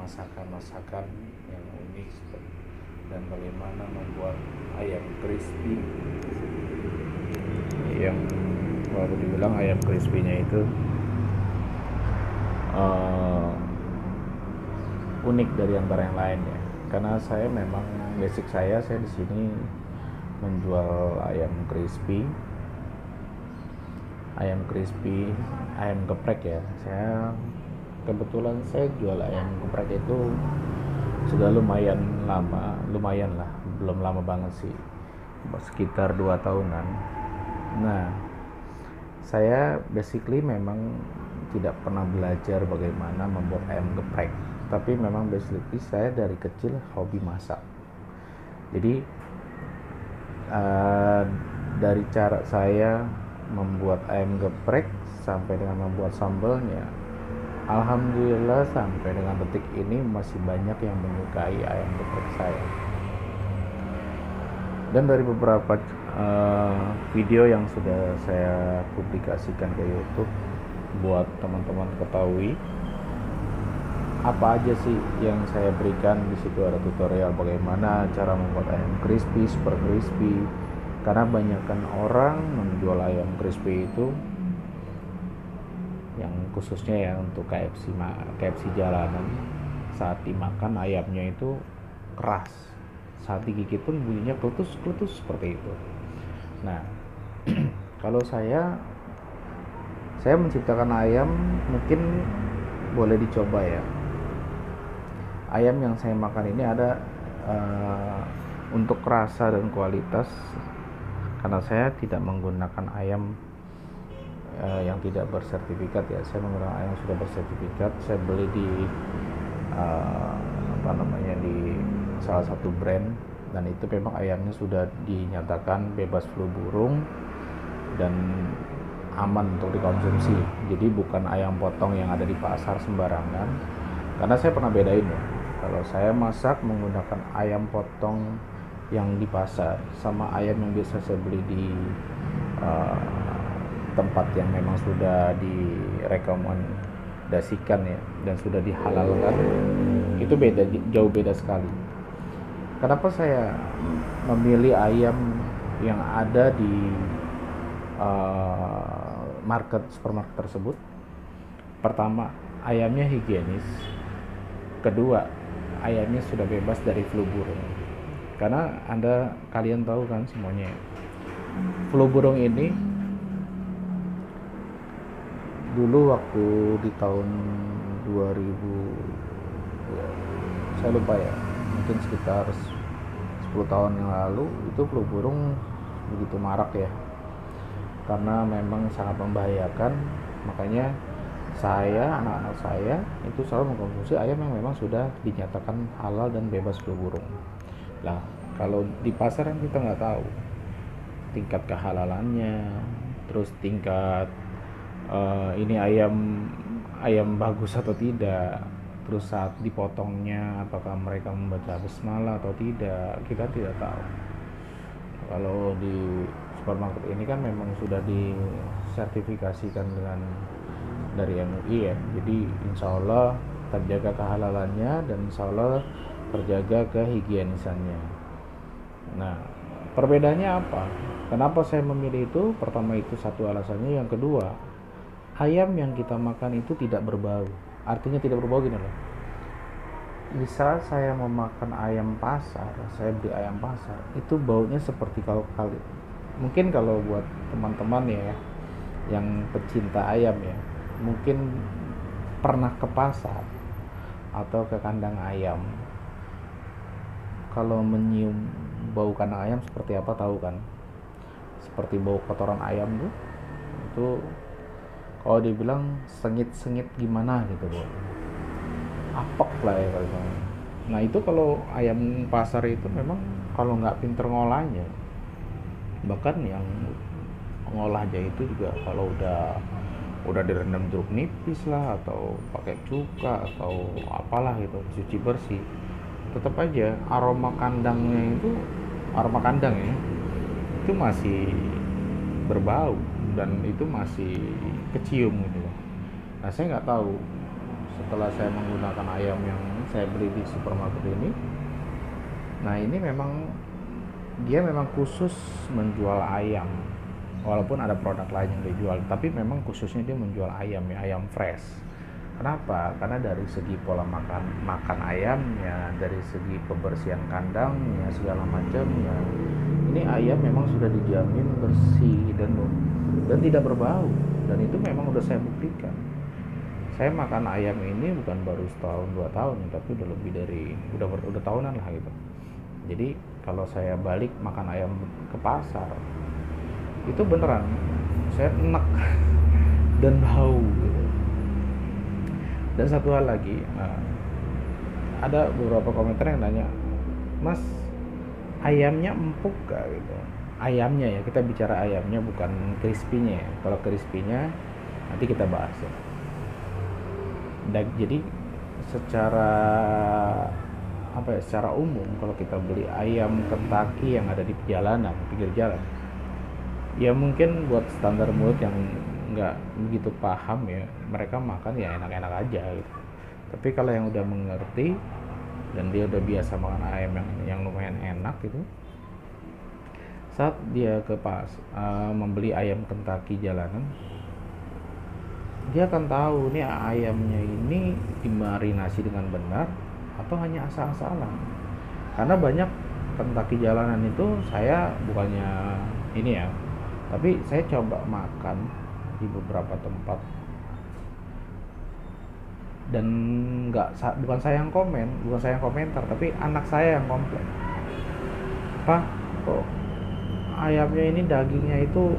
masakan-masakan yang unik dan bagaimana membuat ayam crispy yang baru dibilang ayam crispy-nya itu unik dari antara yang lain ya. Karena saya memang basic saya di sini menjual ayam crispy, ayam geprek ya. Kebetulan saya jual ayam geprek itu sudah lumayan lah, belum lama banget sih, sekitar 2 tahunan. Nah, saya basically memang tidak pernah belajar bagaimana membuat ayam geprek, tapi memang basically saya dari kecil hobi masak. Jadi dari cara saya membuat ayam geprek sampai dengan membuat sambelnya, alhamdulillah sampai dengan detik ini masih banyak yang menyukai ayam geprek saya. Dan dari beberapa video yang sudah saya publikasikan ke YouTube, buat teman-teman ketahui apa aja sih yang saya berikan. Di situ ada tutorial bagaimana cara membuat ayam crispy, super crispy. Karena banyakkan orang menjual ayam crispy itu yang khususnya ya untuk KFC jalanan, saat dimakan ayamnya itu keras, saat digigit pun bunyinya kletus seperti itu. Nah, kalau saya menciptakan ayam, mungkin boleh dicoba ya. Ayam yang saya makan ini ada untuk rasa dan kualitas, karena saya tidak menggunakan ayam yang tidak bersertifikat ya. Saya menggunakan ayam yang sudah bersertifikat. Saya beli di di salah satu brand, dan itu memang ayamnya sudah dinyatakan bebas flu burung dan aman untuk dikonsumsi. Jadi bukan ayam potong yang ada di pasar sembarangan. Karena saya pernah bedain ya, kalau saya masak menggunakan ayam potong yang di pasar sama ayam yang biasa saya beli di tempat yang memang sudah direkomendasikan ya dan sudah dihalalkan, itu jauh beda sekali. Kenapa saya memilih ayam yang ada di supermarket tersebut? Pertama, ayamnya higienis. Kedua, ayamnya sudah bebas dari flu burung. Karena kalian tahu kan semuanya, flu burung ini dulu waktu di tahun 2000 ya, saya lupa ya, mungkin sekitar 10 tahun yang lalu, itu flu burung begitu marak ya, karena memang sangat membahayakan. Makanya anak-anak saya itu selalu mengkonsumsi ayam yang memang sudah dinyatakan halal dan bebas flu burung. Nah, kalau di pasar kan kita nggak tahu tingkat kehalalannya, terus tingkat ini ayam bagus atau tidak, terus saat dipotongnya apakah mereka membaca basmalah atau tidak, kita tidak tahu. Kalau di supermarket ini kan memang sudah disertifikasikan dari MUI ya, jadi insya Allah terjaga kehalalannya dan insya Allah terjaga kehigienisannya. Nah, perbedaannya apa? Kenapa saya memilih itu? Pertama itu satu alasannya. Yang kedua, ayam yang kita makan itu tidak berbau. Artinya tidak berbau gini loh, bisa saya mau makan ayam pasar, saya beli ayam pasar, itu baunya seperti mungkin kalau buat teman-teman ya yang pecinta ayam ya, mungkin pernah ke pasar atau ke kandang ayam, kalau menyium bau kandang ayam seperti apa tahu kan? Seperti bau kotoran ayam tuh, itu kalau dibilang sengit gimana gitu Bu, apek lah ya kalau. Nah itu kalau ayam pasar itu memang kalau nggak pinter ngolahnya, bahkan yang ngolahnya itu juga kalau udah direndam jeruk nipis lah atau pakai cuka atau apalah gitu, cuci bersih, tetap aja aroma kandang ya itu masih berbau dan itu masih kecium gitu loh. Nah saya nggak tahu, setelah saya menggunakan ayam yang saya beli di supermarket ini. Nah ini memang dia memang khusus menjual ayam, walaupun ada produk lain yang dijual, tapi memang khususnya dia menjual ayam ya, ayam fresh. Kenapa? Karena dari segi pola makan ayamnya, dari segi kebersihan kandangnya, segala macamnya, ini ayam memang sudah dijamin bersih dan tidak berbau. Dan itu memang udah saya buktikan. Saya makan ayam ini bukan baru setahun 2 tahun, tapi udah lebih dari udah tahunan lah gitu. Jadi kalau saya balik makan ayam ke pasar, itu beneran saya enak dan bau gitu. Dan satu hal lagi, ada beberapa komentar yang nanya, Mas, ayamnya empuk gak gitu? Ayamnya ya, kita bicara ayamnya bukan crispy-nya ya. Kalau crispy-nya nanti kita bahas ya. Jadi secara umum kalau kita beli ayam Kentucky yang ada di jalanan, pinggir jalan, ya mungkin buat standar mulut yang nggak begitu paham ya, mereka makan ya enak-enak aja gitu. Tapi kalau yang udah mengerti dan dia udah biasa makan ayam yang lumayan enak gitu, saat dia membeli ayam Kentucky jalanan, dia akan tahu nih ayamnya ini dimarinasi dengan benar atau hanya asal-asalan. Karena banyak Kentucky jalanan itu, saya bukannya ini ya, tapi saya coba makan di beberapa tempat dan bukan saya yang komentar, tapi anak saya yang komplain, Pak, kok ayamnya ini dagingnya itu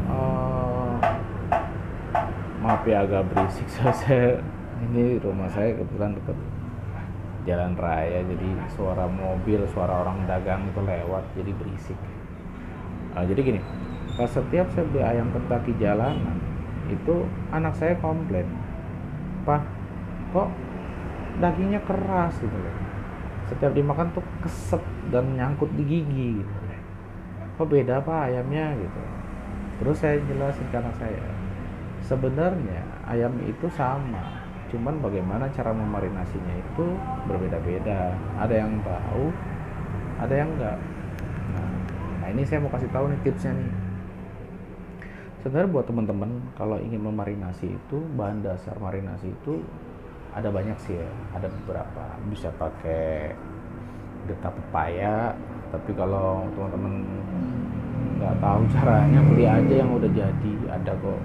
maaf ya agak berisik. Saya ini rumah saya kebetulan dekat jalan raya, jadi suara mobil, suara orang dagang itu lewat, jadi berisik. Jadi gini, pas setiap saya beli ayam Kentucky jalanan itu anak saya komplain, Pak, kok dagingnya keras gitu loh, setiap dimakan tuh keset dan nyangkut di gigi gitu. Kok beda Pak ayamnya gitu. Terus saya jelasin ke anak saya, sebenarnya ayam itu sama, cuman bagaimana cara memarinasinya itu berbeda-beda. Ada yang tahu, ada yang enggak. Nah ini saya mau kasih tahu nih tipsnya nih. Sebenarnya buat teman-teman kalau ingin memarinasi itu, bahan dasar marinasi itu ada banyak sih ya, ada beberapa. Bisa pakai getah pepaya, tapi kalau teman-teman nggak tahu caranya, beli aja yang udah jadi, ada kok.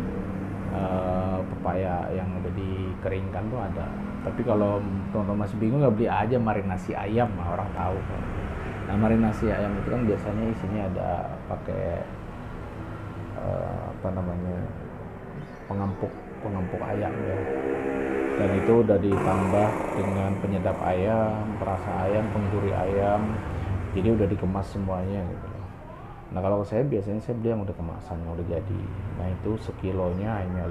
Pepaya yang udah dikeringkan tuh ada. Tapi kalau teman-teman masih bingung, nggak, beli aja marinasi ayam, orang tahu. Nah marinasi ayam itu kan biasanya isinya ada pakai pengampuk ayam ya, dan itu udah ditambah dengan penyedap ayam, perasa ayam, penggurih ayam, jadi udah dikemas semuanya gitu. Nah kalau saya biasanya saya beli yang udah kemasan, yang udah jadi. Nah itu sekilonya hanya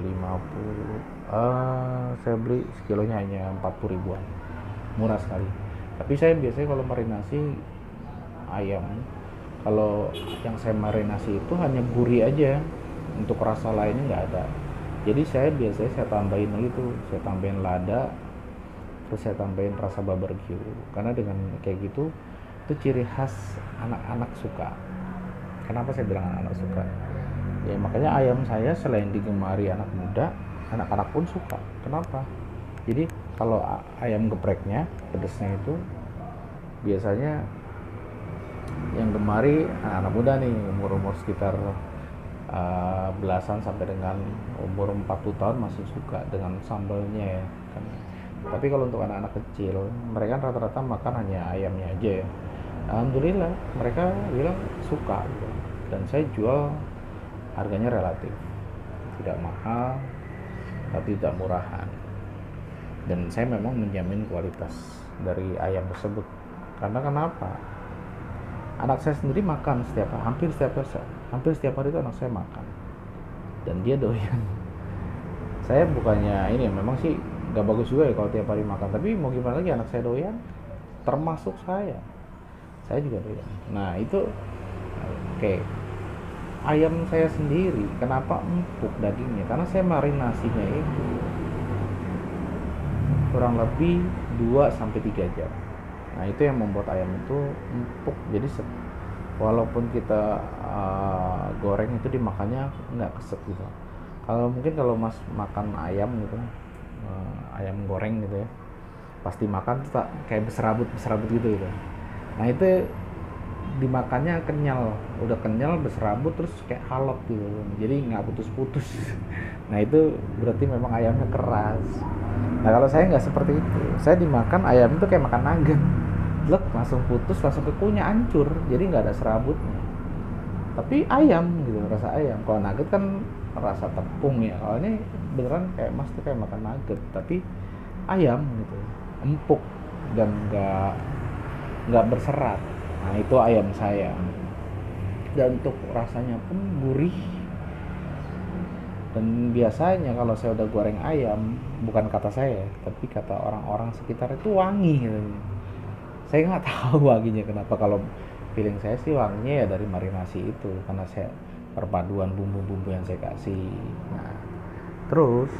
50, saya beli sekilonya hanya 40 ribuan, murah sekali. Tapi saya biasanya kalau marinasi ayam, kalau yang saya marinasi itu hanya gurih aja, untuk rasa lainnya nggak ada. Jadi saya biasanya tambahin lagi tuh, saya tambahin lada, terus saya tambahin rasa barbecue. Karena dengan kayak gitu itu ciri khas anak-anak suka. Kenapa saya bilang anak-anak suka? Ya makanya ayam saya selain digemari anak muda, anak-anak pun suka. Kenapa? Jadi kalau ayam gepreknya, pedesnya itu biasanya yang gemari anak muda nih, umur sekitar belasan sampai dengan umur 40 tahun masih suka dengan sambalnya ya kan. Tapi kalau untuk anak-anak kecil, mereka rata-rata makan hanya ayamnya aja ya. Alhamdulillah mereka bilang suka gitu. Dan saya jual harganya relatif tidak mahal tapi tidak murahan, dan saya memang menjamin kualitas dari ayam tersebut. Karena kenapa? Anak saya sendiri makan hampir setiap hari itu anak saya makan dan dia doyan. Saya bukannya ini, memang sih gak bagus juga ya kalau tiap hari makan, tapi mau gimana lagi, anak saya doyan, termasuk saya juga doyan. Nah itu oke. Ayam saya sendiri kenapa empuk dagingnya? Karena saya marinasinya itu kurang lebih 2-3 jam. Nah itu yang membuat ayam itu empuk. Jadi walaupun kita goreng itu dimakannya nggak keset gitu. Kalau mas makan ayam gitu, ayam goreng gitu ya, pasti makan tuh kayak berserabut gitu. Nah itu dimakannya kenyal, udah kenyal berserabut terus kayak halot gitu, jadi nggak putus-putus. Nah itu berarti memang ayamnya keras. Nah kalau saya nggak seperti itu, saya dimakan ayam itu kayak makan nugget, langsung putus, langsung kekunya hancur, jadi nggak ada serabutnya. Tapi ayam gitu, rasa ayam. Kalau nugget kan rasa tepung ya. Kalau ini beneran kayak mas tuh kayak makan nugget, tapi ayam gitu, empuk dan nggak berserat. Nah itu ayam saya. Dan untuk rasanya pun gurih. Dan biasanya kalau saya udah goreng ayam, bukan kata saya, tapi kata orang-orang sekitar itu wangi gitu. Saya nggak tahu wanginya kenapa. Kalau feeling saya sih wanginya ya dari marinasi itu, karena saya perpaduan bumbu-bumbu yang saya kasih. Nah terus,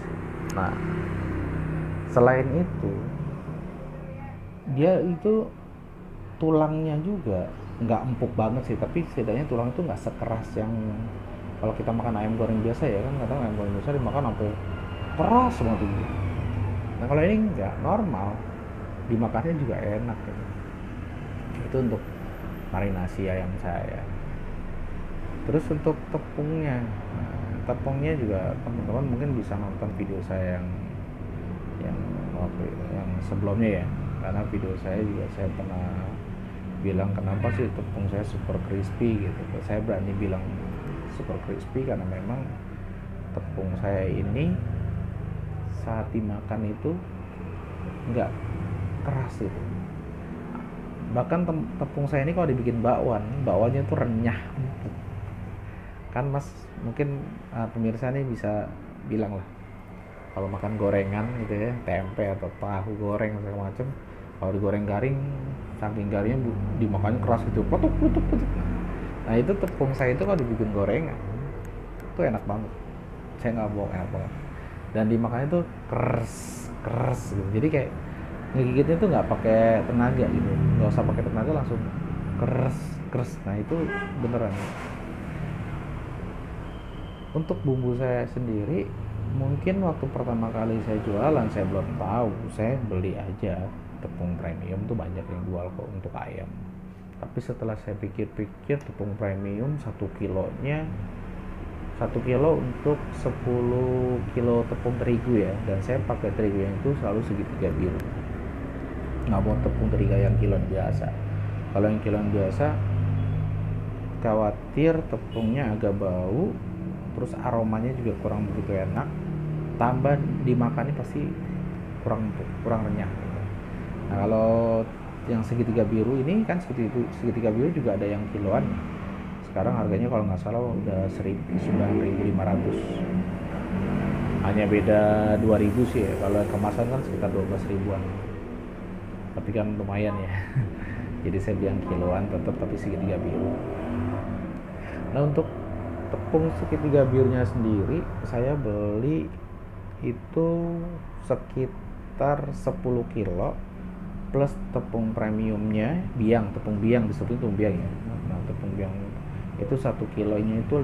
selain itu dia itu tulangnya juga nggak empuk banget sih, tapi setidaknya tulang itu nggak sekeras yang kalau kita makan ayam goreng biasa ya kan. Kadang ayam goreng biasa dimakan sampai keras banget gitu. Nah kalau ini nggak, normal, dimakannya juga enak gitu. Itu untuk marinasi ayam saya. Terus untuk tepungnya, tepungnya juga teman-teman mungkin bisa nonton video saya yang sebelumnya ya, karena video saya juga saya pernah bilang kenapa sih tepung saya super crispy gitu. Saya berani bilang super crispy karena memang tepung saya ini saat dimakan itu nggak keras gitu. Bahkan tepung saya ini kalau dibikin bakwannya tuh renyah empuk. Kan mas mungkin pemirsa nih bisa bilang lah, kalau makan gorengan gitu ya, tempe atau tahu goreng segala macam, kalau digoreng garing, saking garingnya dimakannya keras gitu, peletuk. Nah itu tepung saya itu kalau dibikin gorengan itu enak banget, saya nggak bohong, enak banget. Dan dimakannya tuh keras gitu, jadi kayak ngegigitnya tuh nggak pakai tenaga gitu, nggak usah pakai tenaga, langsung keras. Nah itu beneran. Untuk bumbu saya sendiri, mungkin waktu pertama kali saya jualan saya belum tahu, saya beli aja tepung premium tuh banyak yang jual kok untuk ayam. Tapi setelah saya pikir-pikir, tepung premium 1 kilo untuk 10 kilo tepung terigu ya, dan saya pakai terigu yang itu selalu segitiga biru, nggak mau tepung terigu yang kiloan biasa. Kalau yang kiloan biasa khawatir tepungnya agak bau, terus aromanya juga kurang begitu enak, tambah dimakannya pasti kurang renyah. Nah kalau yang segitiga biru ini kan, segitiga biru juga ada yang kiloan. Sekarang harganya kalau nggak salah udah 9.500, hanya beda 2.000 sih ya. Kalau kemasan kan sekitar 12 ribuan, tapi kan lumayan ya. Jadi saya bilang kiloan tetap, tapi segitiga biru. Nah untuk tepung segitiga birunya sendiri saya beli itu sekitar 10 kilo plus tepung premiumnya, tepung biang, disebut tepung biang ya. Nah tepung biang itu 1 kilonya itu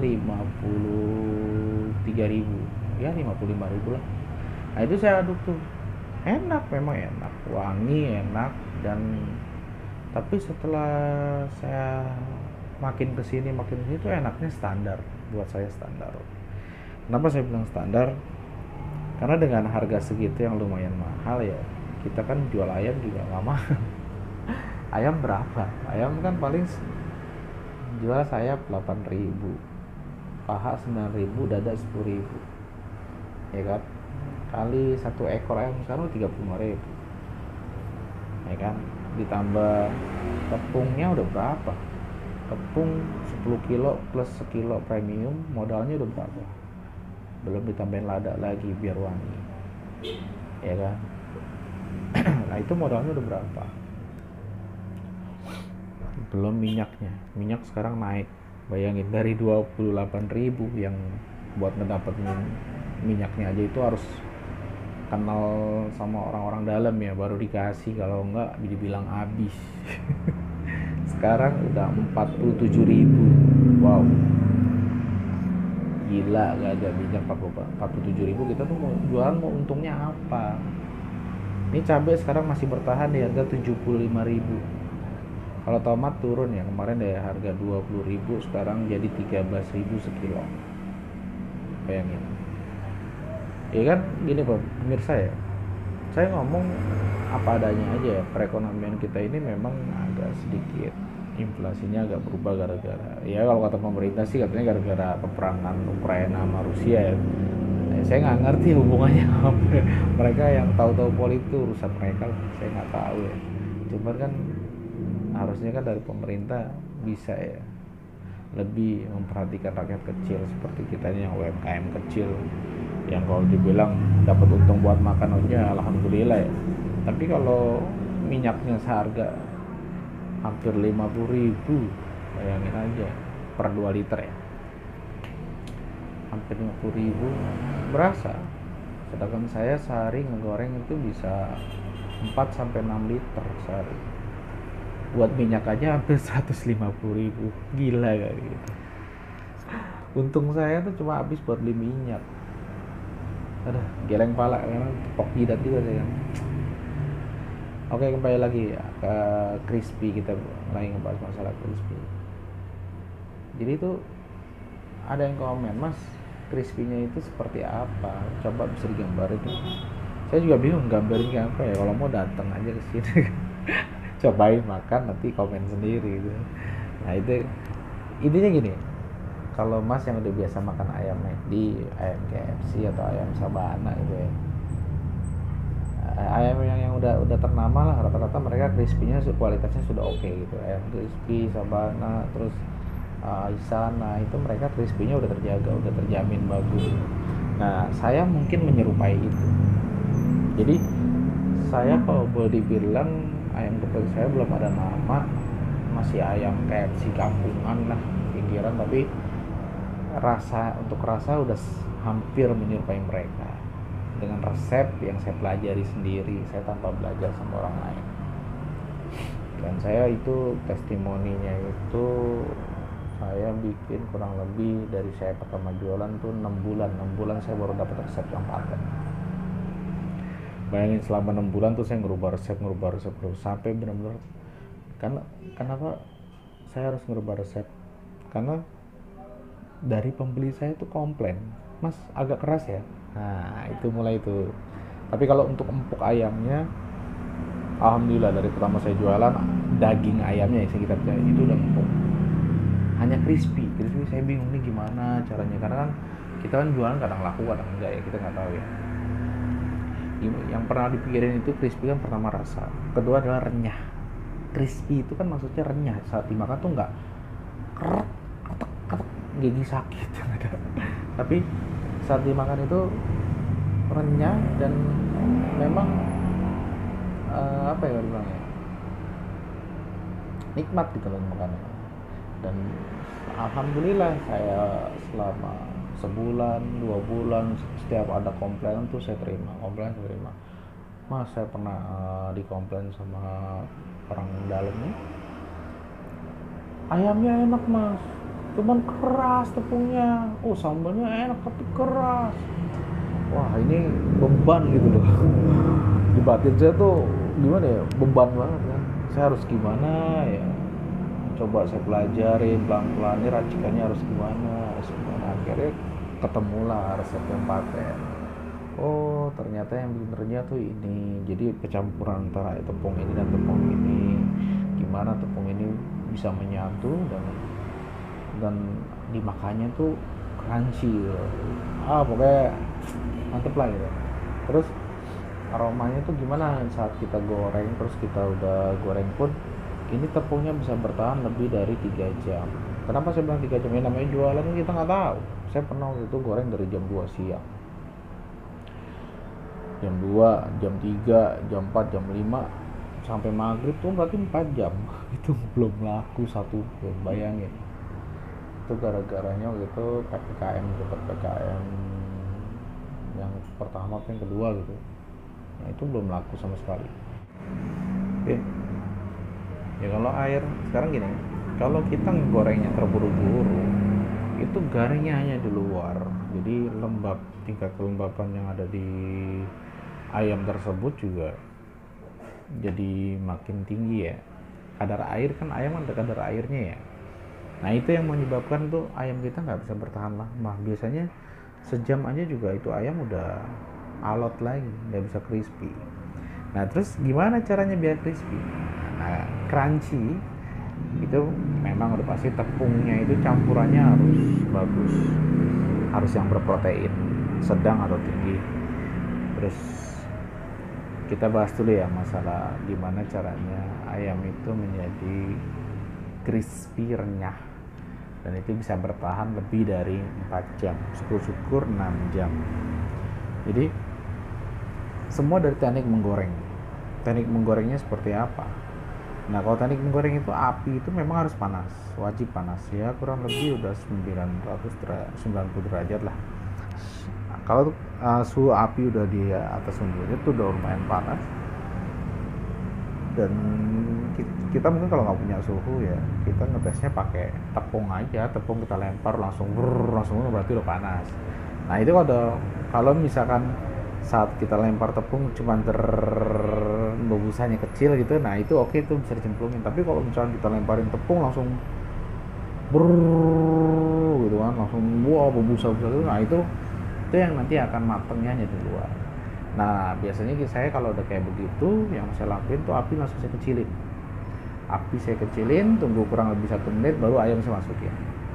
53.000 ya, 55.000 lah. Nah itu saya aduk tuh, memang enak, wangi, enak. Dan tapi setelah saya makin kesini tuh enaknya standar, buat saya standar. Kenapa saya bilang standar? Karena dengan harga segitu yang lumayan mahal ya, kita kan jual ayam juga nggak mahal. Ayam berapa? Ayam kan paling jual sayap 8.000, paha 9.000, dada 10.000, ya kan? Kali 1 ekor ayam sekarang 35.000, ya kan? Ditambah tepungnya udah berapa? Tepung 10 kilo plus sekilo premium, modalnya udah berapa? Belum ditambahin lada lagi biar wangi, ya kan? Nah itu modalnya udah berapa? Belum minyak sekarang naik. Bayangin, dari 28.000 yang buat ngedapetin minyaknya aja itu harus kenal sama orang-orang dalam ya baru dikasih, kalau enggak dibilang habis. Sekarang udah 47.000. Wow, gila, gak ada minyak 47.000. Kita tuh mau jualan, mau untungnya apa? Ini cabai sekarang masih bertahan di harga 75.000. Kalau tomat turun ya, kemarin dari harga 20.000 sekarang jadi 13.000 sekilo. Bayangin. Ya kan gini Pak pemirsa ya, saya ngomong apa adanya aja ya. Perekonomian kita ini memang agak sedikit, inflasinya agak berubah gara-gara, ya kalau kata pemerintah sih katanya gara-gara peperangan Ukraina sama Rusia ya. Saya nggak ngerti hubungannya apa. Mereka yang tahu-tahu politik itu urusan mereka lah, saya nggak tahu ya. Cuman kan harusnya kan dari pemerintah bisa ya lebih memperhatikan rakyat kecil seperti kita ini yang UMKM kecil, yang kalau dibilang dapat untung buat makan aja alhamdulillah ya. Tapi kalau minyaknya seharga hampir 50.000, bayangin aja per 2 liter ya, hampir 50.000 berasa. Sedangkan saya sehari ngegoreng itu bisa 4-6 liter sehari. Buat minyak aja hampir 150.000. Gila gak gitu. Untung saya tuh cuma habis buat beli minyak. Aduh, geleng pala karena tepok jidat juga saya. Oke, kembali lagi ya ke crispy, kita lagi ngebahas masalah crispy. Jadi tuh ada yang komen, Mas, crispy-nya itu seperti apa? Coba bisa digambarin. Saya juga bingung gambarin kayak apa ya. Kalau mau datang aja ke sini. Cobain makan, nanti komen sendiri gitu. Nah itu intinya gini, kalau Mas yang udah biasa makan ayam McD, ayam KFC atau ayam Sabana gitu ya, ayam yang udah ternama lah, rata-rata mereka crispy-nya kualitasnya sudah oke gitu. Ayam crispy Sabana, terus Isana, itu mereka crispy-nya udah terjaga, udah terjamin bagus. Nah saya mungkin menyerupai itu. Jadi saya kalau boleh dibilang ayam geprek saya belum ada nama, masih ayam KFC kampungan lah, pinggiran, tapi untuk rasa udah hampir menyerupai mereka dengan resep yang saya pelajari sendiri, saya tanpa belajar sama orang lain. Dan saya itu testimoninya itu saya bikin kurang lebih dari saya pertama jualan tuh 6 bulan saya baru dapat resep yang paten. Bayangin selama 6 bulan tuh saya ngerubah resep sampai benar-benar. Kenapa saya harus ngerubah resep? Karena dari pembeli saya tuh komplain, Mas agak keras ya. Nah itu mulai itu. Tapi kalau untuk empuk ayamnya, alhamdulillah dari pertama saya jualan, daging ayamnya yang kita percaya itu udah empuk. Hanya crispy saya bingung nih gimana caranya, karena kan kita kan jualan kadang laku kadang enggak ya, kita nggak tahu ya. Yang pernah dipikirin itu crispy kan pertama rasa, kedua adalah renyah. Crispy itu kan maksudnya renyah, saat dimakan tuh nggak kerak ketek gigi sakit tapi saat dimakan itu renyah dan memang apa ya bilangnya, nikmat gitu loh makannya. Dan alhamdulillah saya selama sebulan 2 bulan setiap ada komplain tuh saya terima. Mas saya pernah dikomplain sama orang dalam nih, ayamnya enak Mas, cuman keras tepungnya, sambalnya enak tapi keras. Wah ini beban gitu loh. Di batin saya tuh gimana ya, beban banget kan. Saya harus gimana ya, coba saya pelajarin pelan-pelan, ini racikannya harus gimana. Akhirnya ketemulah resep yang paten. Oh ternyata yang benernya tuh ini, jadi kecampuran antara tepung ini dan tepung ini, gimana tepung ini bisa menyatu dan dimakannya tuh crunchy gitu. Pokoknya mantep lah gitu. Terus aromanya tuh gimana saat kita goreng, terus kita udah goreng pun ini tepungnya bisa bertahan lebih dari 3 jam. Kenapa saya bilang 3 jam? Ya namanya jualan kita nggak tahu. Saya pernah waktu itu goreng dari jam 2 siang, jam 2, jam 3, jam 4, jam 5 sampai maghrib tuh berarti 4 jam. Itu belum laku satu pun, bayangin. Itu gara-garanya waktu itu PPKM, dapat PPKM yang pertama atau yang kedua gitu. Nah, itu belum laku sama sekali. Oke. Ya kalau air sekarang gini, kalau kita gorengnya terburu-buru, itu garingnya hanya di luar, jadi tingkat kelembapan yang ada di ayam tersebut juga jadi makin tinggi ya. Kadar air kan, ayam ada kadar airnya ya. Nah itu yang menyebabkan tuh ayam kita nggak bisa bertahan lama. Biasanya sejam aja juga itu ayam udah alot lagi, nggak bisa crispy. Nah terus gimana caranya biar crispy? Nah crunchy itu memang udah pasti tepungnya itu campurannya harus bagus, harus yang berprotein sedang atau tinggi. Terus kita bahas dulu ya masalah gimana caranya ayam itu menjadi crispy, renyah, dan itu bisa bertahan lebih dari 4 jam, syukur-syukur 6 jam. Jadi semua dari teknik menggoreng. Teknik menggorengnya seperti apa? Nah kalau teknik menggoreng itu api itu memang harus panas, wajib panas ya, kurang lebih udah 90 derajat lah. Nah, kalau suhu api udah di atas 90 itu udah lumayan panas. Dan kita mungkin kalau nggak punya suhu ya, kita ngetesnya pakai tepung aja, tepung kita lempar langsung berarti udah panas. Nah itu kalau misalkan saat kita lempar tepung cuma bubusannya kecil gitu, nah itu oke, itu bisa dicemplungin. Tapi kalau misalkan kita lemparin tepung langsung gitu kan, langsung busa gitu, nah itu yang nanti akan matengnya hanya di luar. Nah biasanya saya kalau udah kayak begitu, yang saya lakuin tuh api langsung saya kecilin, tunggu kurang lebih 1 menit, baru ayam saya masukin.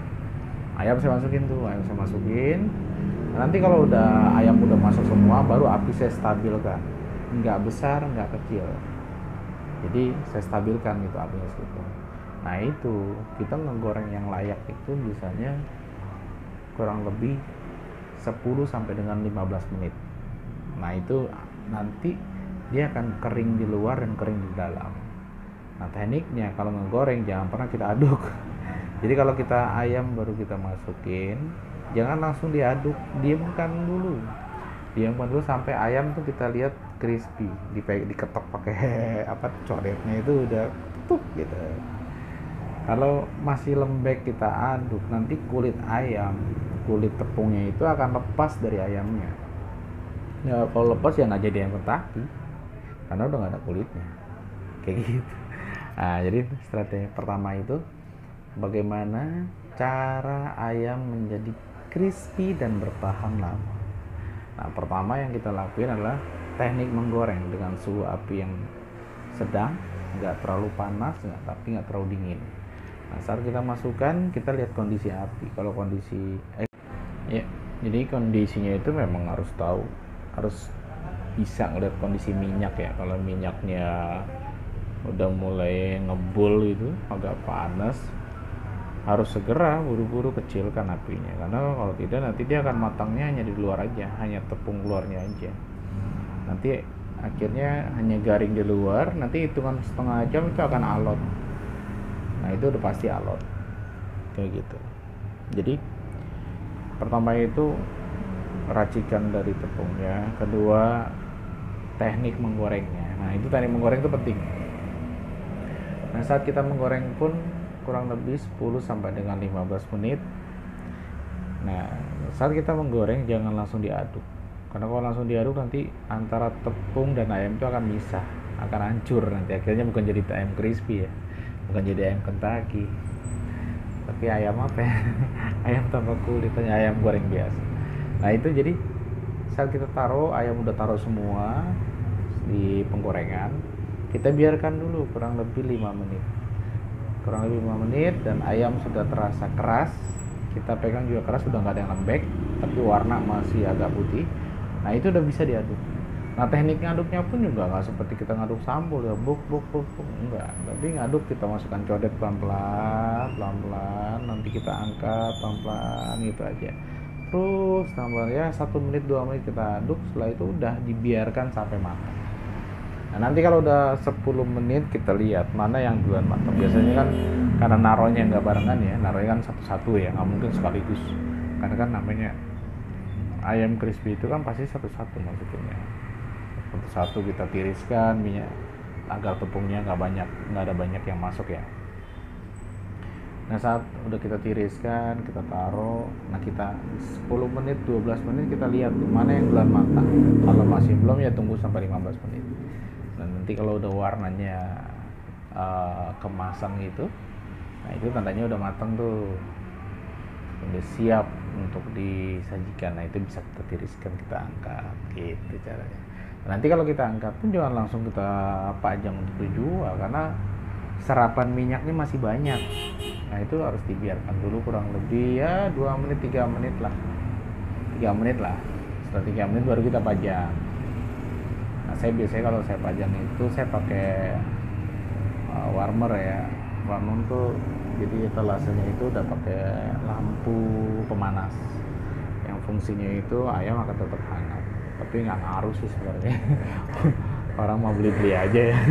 Nanti kalau ayam udah masuk semua, baru api saya stabilkan, nggak besar nggak kecil, jadi saya stabilkan gitu apinya segitu. Nah itu kita ngegoreng yang layak itu biasanya kurang lebih 10 sampai dengan 15 menit. Nah itu nanti dia akan kering di luar dan kering di dalam. Nah tekniknya kalau ngegoreng jangan pernah kita aduk. Jadi kalau kita ayam baru kita masukin, jangan langsung diaduk, diamkan dulu sampai ayam tuh kita lihat crispy, diketok pakai codetnya itu udah tuh gitu. Kalau masih lembek kita aduk, nanti kulit tepungnya itu akan lepas dari ayamnya. Ya kalau lepas ya nggak jadi ayam Kentucky, karena udah nggak ada kulitnya, kayak gitu. Nah jadi strategi pertama itu bagaimana cara ayam menjadi crispy dan bertahan lama. Nah pertama yang kita lakuin adalah teknik menggoreng dengan suhu api yang sedang, nggak terlalu panas tapi nggak terlalu dingin. Nah saat kita masukkan, kita lihat kondisi api. Kalau jadi kondisinya itu memang harus bisa ngeliat kondisi minyak ya. Kalau minyaknya udah mulai ngebul itu agak panas, harus segera buru-buru kecilkan apinya, karena kalau tidak nanti dia akan matangnya hanya di luar aja, hanya tepung luarnya aja. Nanti akhirnya hanya garing di luar, nanti hitungan setengah jam itu akan alot. Nah itu udah pasti alot kayak gitu. Jadi pertama itu racikan dari tepungnya, kedua teknik menggorengnya. Nah itu teknik menggoreng itu penting. Nah saat kita menggoreng pun kurang lebih 10 sampai dengan 15 menit. Nah saat kita menggoreng jangan langsung diaduk, karena kalau langsung diaduk nanti antara tepung dan ayam itu akan misah, akan hancur, nanti akhirnya bukan jadi ayam crispy ya, bukan jadi ayam Kentucky, tapi ayam apa ya? Ayam tanpa kulit, hanya ayam goreng biasa. Nah itu jadi saat kita ayam udah taruh semua di penggorengan, kita biarkan dulu kurang lebih 5 menit dan ayam sudah terasa keras, kita pegang juga keras, sudah nggak ada yang lembek tapi warna masih agak putih. Nah itu udah bisa diaduk. Nah teknik ngaduknya pun juga nggak seperti kita ngaduk sambal ya buk enggak, tapi ngaduk kita masukkan codet pelan-pelan, nanti kita angkat pelan-pelan gitu aja, terus tambah ya 1 menit 2 menit kita aduk, setelah itu udah dibiarkan sampai matang. Nah nanti kalau udah 10 menit kita lihat mana yang duluan matang. Biasanya kan karena naronya nggak barengan ya, naronya kan satu-satu ya, nggak mungkin sekaligus, karena kan namanya ayam crispy itu kan pasti satu-satu masukinnya. satu kita tiriskan minyak agar tepungnya nggak ada banyak yang masuk ya. Nah saat udah kita tiriskan, kita taruh, nah kita 10 menit 12 menit kita lihat mana yang duluan matang. Kalau masih belum ya tunggu sampai 15 menit. Dan nanti kalau udah warnanya kemasan gitu, nah itu tandanya udah matang tuh, udah siap untuk disajikan. Nah itu bisa kita tiriskan, kita angkat gitu caranya. Nanti kalau kita angkat pun jangan langsung kita pajang untuk dijual, karena serapan minyaknya masih banyak. Nah itu harus dibiarkan dulu kurang lebih ya 2 menit 3 menit lah, 3 menit lah. Setelah 3 menit baru kita pajang. Nah saya biasanya kalau saya pajang itu saya pakai warmer ya. Warmer tuh jadi etalasenya itu udah pakai lampu pemanas yang fungsinya itu ayam akan tetap hangat, tapi nggak ngaruh sih sebenarnya. Orang mau beli aja ya.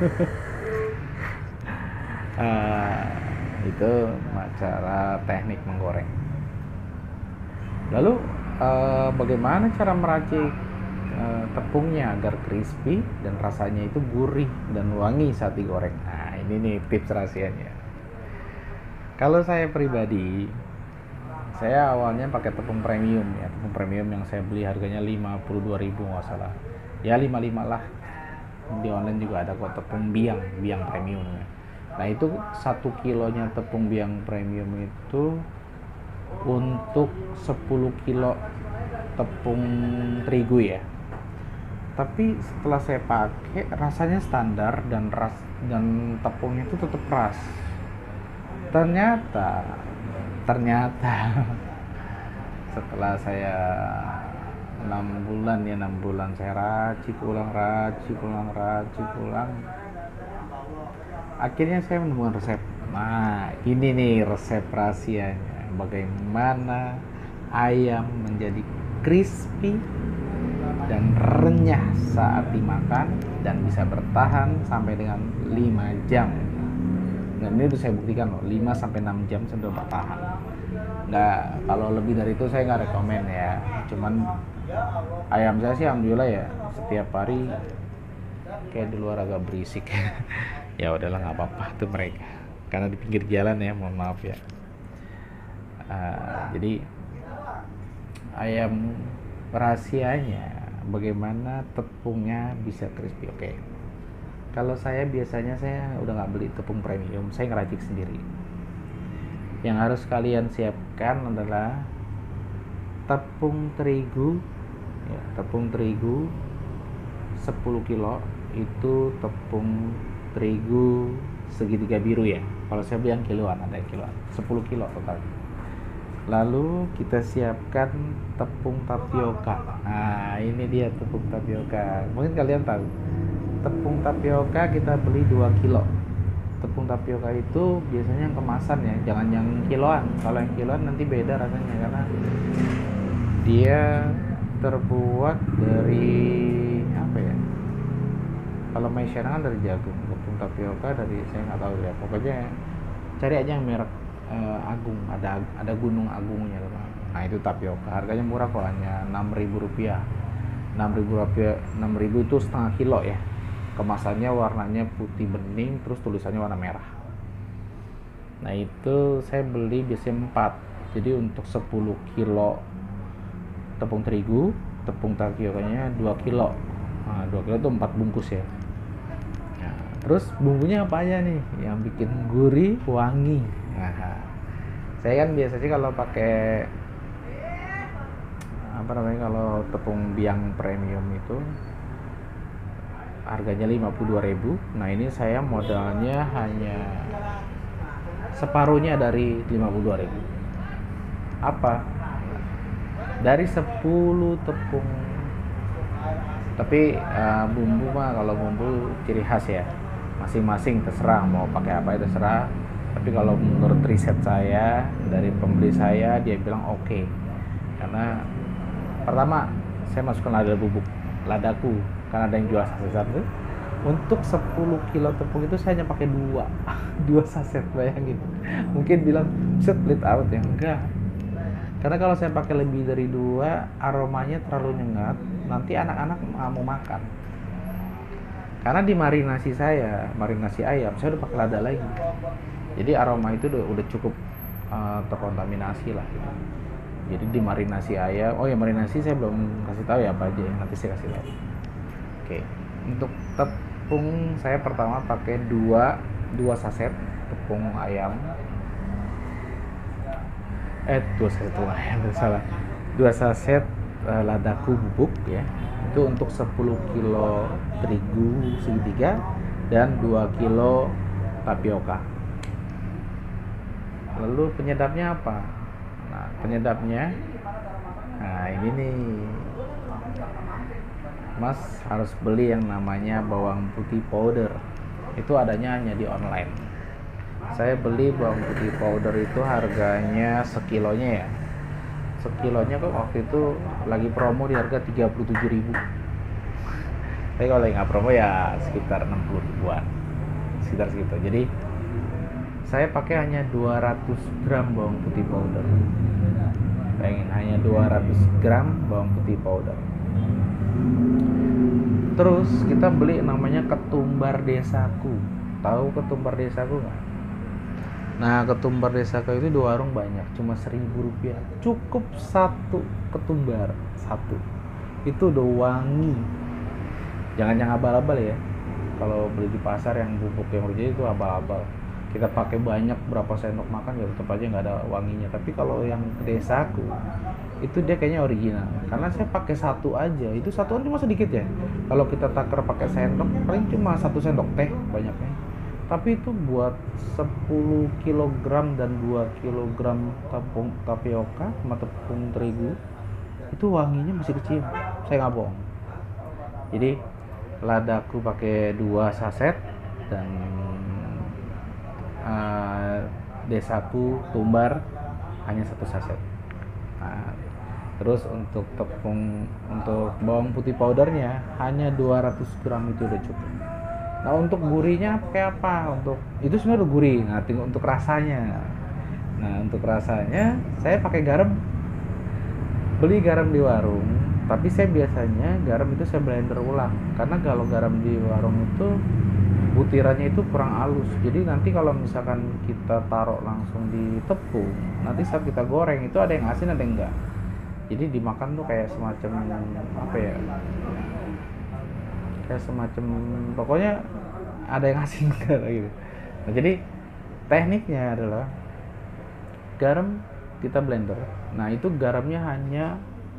Itu cara teknik menggoreng. Lalu bagaimana cara meracik tepungnya agar crispy dan rasanya itu gurih dan wangi saat digoreng? Nah ini nih tips rahasianya. Kalau saya pribadi, saya awalnya pakai tepung premium ya, tepung premium yang saya beli harganya 52.000 nggak salah ya, 55 lah. Di online juga ada kok tepung biang premium ya. Nah itu 1 kilonya tepung biang premium itu untuk 10 kilo tepung terigu ya. Tapi setelah saya pakai rasanya standar dan tepungnya itu tetap keras. Ternyata setelah saya 6 bulan saya racik ulang, akhirnya saya menemukan resep. Nah ini nih resep rahasianya, bagaimana ayam menjadi crispy dan renyah saat dimakan dan bisa bertahan sampai dengan 5 jam. Dan ini udah saya buktikan loh, 5-6 jam sudah bertahan. Nggak, kalau lebih dari itu saya nggak rekomen ya. Cuman ayam saya sih alhamdulillah ya, setiap hari kayak di luar agak berisik. Ya udahlah nggak apa-apa tuh mereka, karena di pinggir jalan ya, mohon maaf ya. Jadi ayam rahasianya bagaimana tepungnya bisa crispy. Oke. Kalau saya biasanya saya udah nggak beli tepung premium, saya ngeracik sendiri. Yang harus kalian siapkan adalah tepung terigu ya, tepung terigu 10 kilo itu tepung terigu segitiga biru ya. Kalau saya beli yang kiloan, ada yang kiloan, 10 kilo total. Lalu kita siapkan tepung tapioka. Nah ini dia tepung tapioka, mungkin kalian tahu. Tepung tapioka kita beli 2 kilo. Tepung tapioka itu biasanya yang kemasan ya, jangan yang kiloan. Kalau yang kiloan nanti beda rasanya, karena dia terbuat dari apa ya, kalau Maisyana kan dari jagung, tepung tapioka dari saya nggak tahu ya, pokoknya cari aja yang merek Agung, ada Gunung Agungnya teman. Nah itu tapioka, harganya murah kok, hanya 6.000 rupiah. 6.000 itu setengah kilo ya. Kemasannya warnanya putih bening, terus tulisannya warna merah. Nah itu saya beli biasanya 4. Jadi untuk 10 kilo tepung terigu, tepung tapiokanya 2 kilo. Nah 2 kilo itu 4 bungkus ya. Nah, terus bumbunya apa aja nih yang bikin gurih, wangi? Nah, saya kan biasanya kalau pakai kalau tepung biang premium itu harganya 52.000. Nah ini saya modalnya hanya separuhnya dari 52.000. Apa? Dari 10 tepung. Tapi bumbu mah, kalau bumbu ciri khas ya, masing-masing terserah mau pakai apa itu terserah. Tapi kalau menurut riset saya dari pembeli saya, dia bilang oke. Karena pertama saya masukkan ladaku, karena ada yang jual saset satu. Untuk 10 kilo tepung itu saya hanya pakai 2 saset, bayangin. Mungkin bilang split out ya, enggak. Karena kalau saya pakai lebih dari 2, aromanya terlalu nyengat, nanti anak-anak nggak mau makan. Karena di marinasi ayam saya udah pakai lada lagi, jadi aroma itu udah cukup terkontaminasi lah gitu. Jadi di marinasi ayam, marinasi saya belum kasih tahu ya apa aja, nanti saya kasih tahu. Oke, untuk tepung saya pertama pakai dua saset tepung ayam. Dua saset tepung ayam, salah. 2 saset ladaku bubuk ya. Itu untuk 10 kilo terigu segitiga dan 2 kilo tapioka. Lalu penyedapnya apa? Nah, penyedapnya, ini nih, Mas harus beli yang namanya bawang putih powder. Itu adanya hanya di online. Saya beli bawang putih powder itu harganya sekilonya ya. Sekilonya kok waktu itu lagi promo di harga 37.000. Tapi kalau nggak promo ya sekitar 60 ribuan. Sekitar segitu. Jadi saya pakai hanya 200 gram bawang putih powder. Bayangin, hanya 200 gram bawang putih powder. Terus kita beli namanya ketumbar desaku. Tahu ketumbar desaku nggak? Nah, ketumbar desaku itu di warung banyak, cuma 1.000 rupiah. Cukup satu ketumbar, satu. Itu udah wangi. Jangan yang abal-abal ya. Kalau beli di pasar yang bubuk yang original itu abal-abal. Kita pakai banyak berapa sendok makan ya tetap aja nggak ada wanginya. Tapi kalau yang desaku itu dia kayaknya original. Karena saya pakai satu aja. Itu satu cuma sedikit ya. Kalau kita takar pakai sendok paling cuma 1 sendok teh banyaknya. Tapi itu buat 10 kg dan 2 kg tepung tapioka sama tepung terigu itu wanginya masih kecium. Saya nggak bohong. Jadi ladaku pakai 2 saset dan desaku tumbar hanya 1 saset. Nah, terus untuk bawang putih powdernya hanya 200 gram itu udah cukup. Nah, untuk gurihnya pakai apa? Untuk itu sebenarnya udah gurih. Nah, tinggal untuk rasanya. Nah, untuk rasanya saya pakai garam. Beli garam di warung, tapi saya biasanya garam itu saya blender ulang. Karena kalau garam di warung itu butirannya itu kurang halus. Jadi nanti kalau misalkan kita taruh langsung di tepung, nanti saat kita goreng itu ada yang asin ada yang enggak. Jadi dimakan tuh kayak semacam apa ya? Kayak semacam pokoknya ada yang asin gitu. Nah, jadi tekniknya adalah garam kita blender. Nah, itu garamnya hanya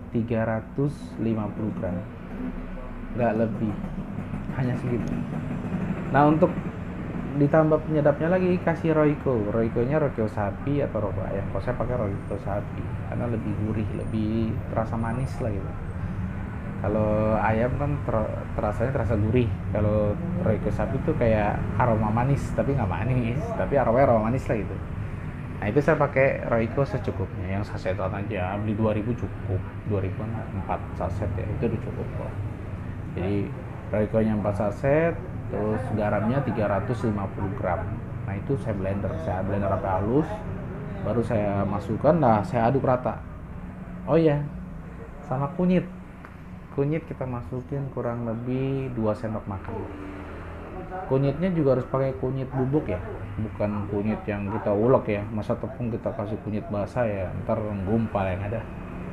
350 gram. Nggak lebih. Hanya segitu. Nah, untuk ditambah penyedapnya lagi kasih Royco. Royco-nya Royco sapi atau Royco ayam. Kalau saya pakai Royco sapi karena lebih gurih, lebih terasa manis lah gitu. Kalau ayam kan terasa gurih. Kalau Royco sapi tuh kayak aroma manis, tapi nggak manis, tapi aroma manis lah gitu. Nah, itu saya pakai Royco secukupnya, yang sasetan aja. Beli 2.000 cukup, 2.000 4 saset ya, itu udah cukup kok. Jadi Royco-nya 4 saset, terus garamnya 350 gram. Nah, itu saya blender sampai halus, baru saya masukkan. Nah, saya aduk rata. Oh iya, sama kunyit kita masukin kurang lebih 2 sendok makan. Kunyitnya juga harus pakai kunyit bubuk ya, bukan kunyit yang kita ulek ya. Masa tepung kita kasih kunyit basah ya, ntar gumpal yang ada.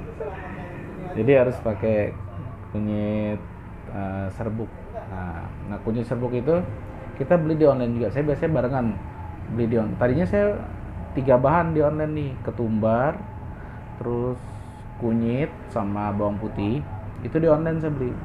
Jadi harus pakai kunyit serbuk. Nah, kunyit serbuk itu kita beli di online juga. Saya biasanya barengan beli di online. Tadinya saya 3 bahan di online nih, ketumbar, terus kunyit sama bawang putih. Itu di online saya beli.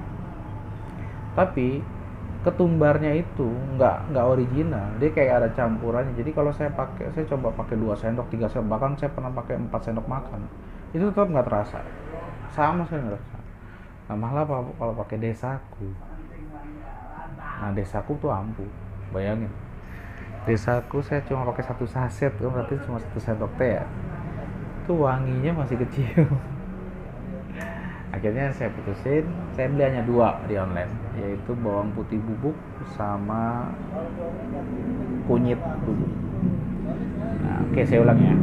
Tapi ketumbarnya itu nggak original. Dia kayak ada campurannya. Jadi kalau saya coba pakai 2 sendok, 3 sendok, bahkan saya pernah pakai 4 sendok makan. Itu tetap nggak terasa. Sama sekali nggak terasa. Nah, malah kalau pakai desaku. Nah, desaku tuh ampuh. Bayangin. Desaku saya cuma pakai 1 saset, kan berarti cuma 1 sendok teh ya. Itu wanginya masih kecil. Akhirnya saya putusin, saya beli hanya 2 di online, yaitu bawang putih bubuk sama kunyit bubuk. Nah, oke, saya ulang ya.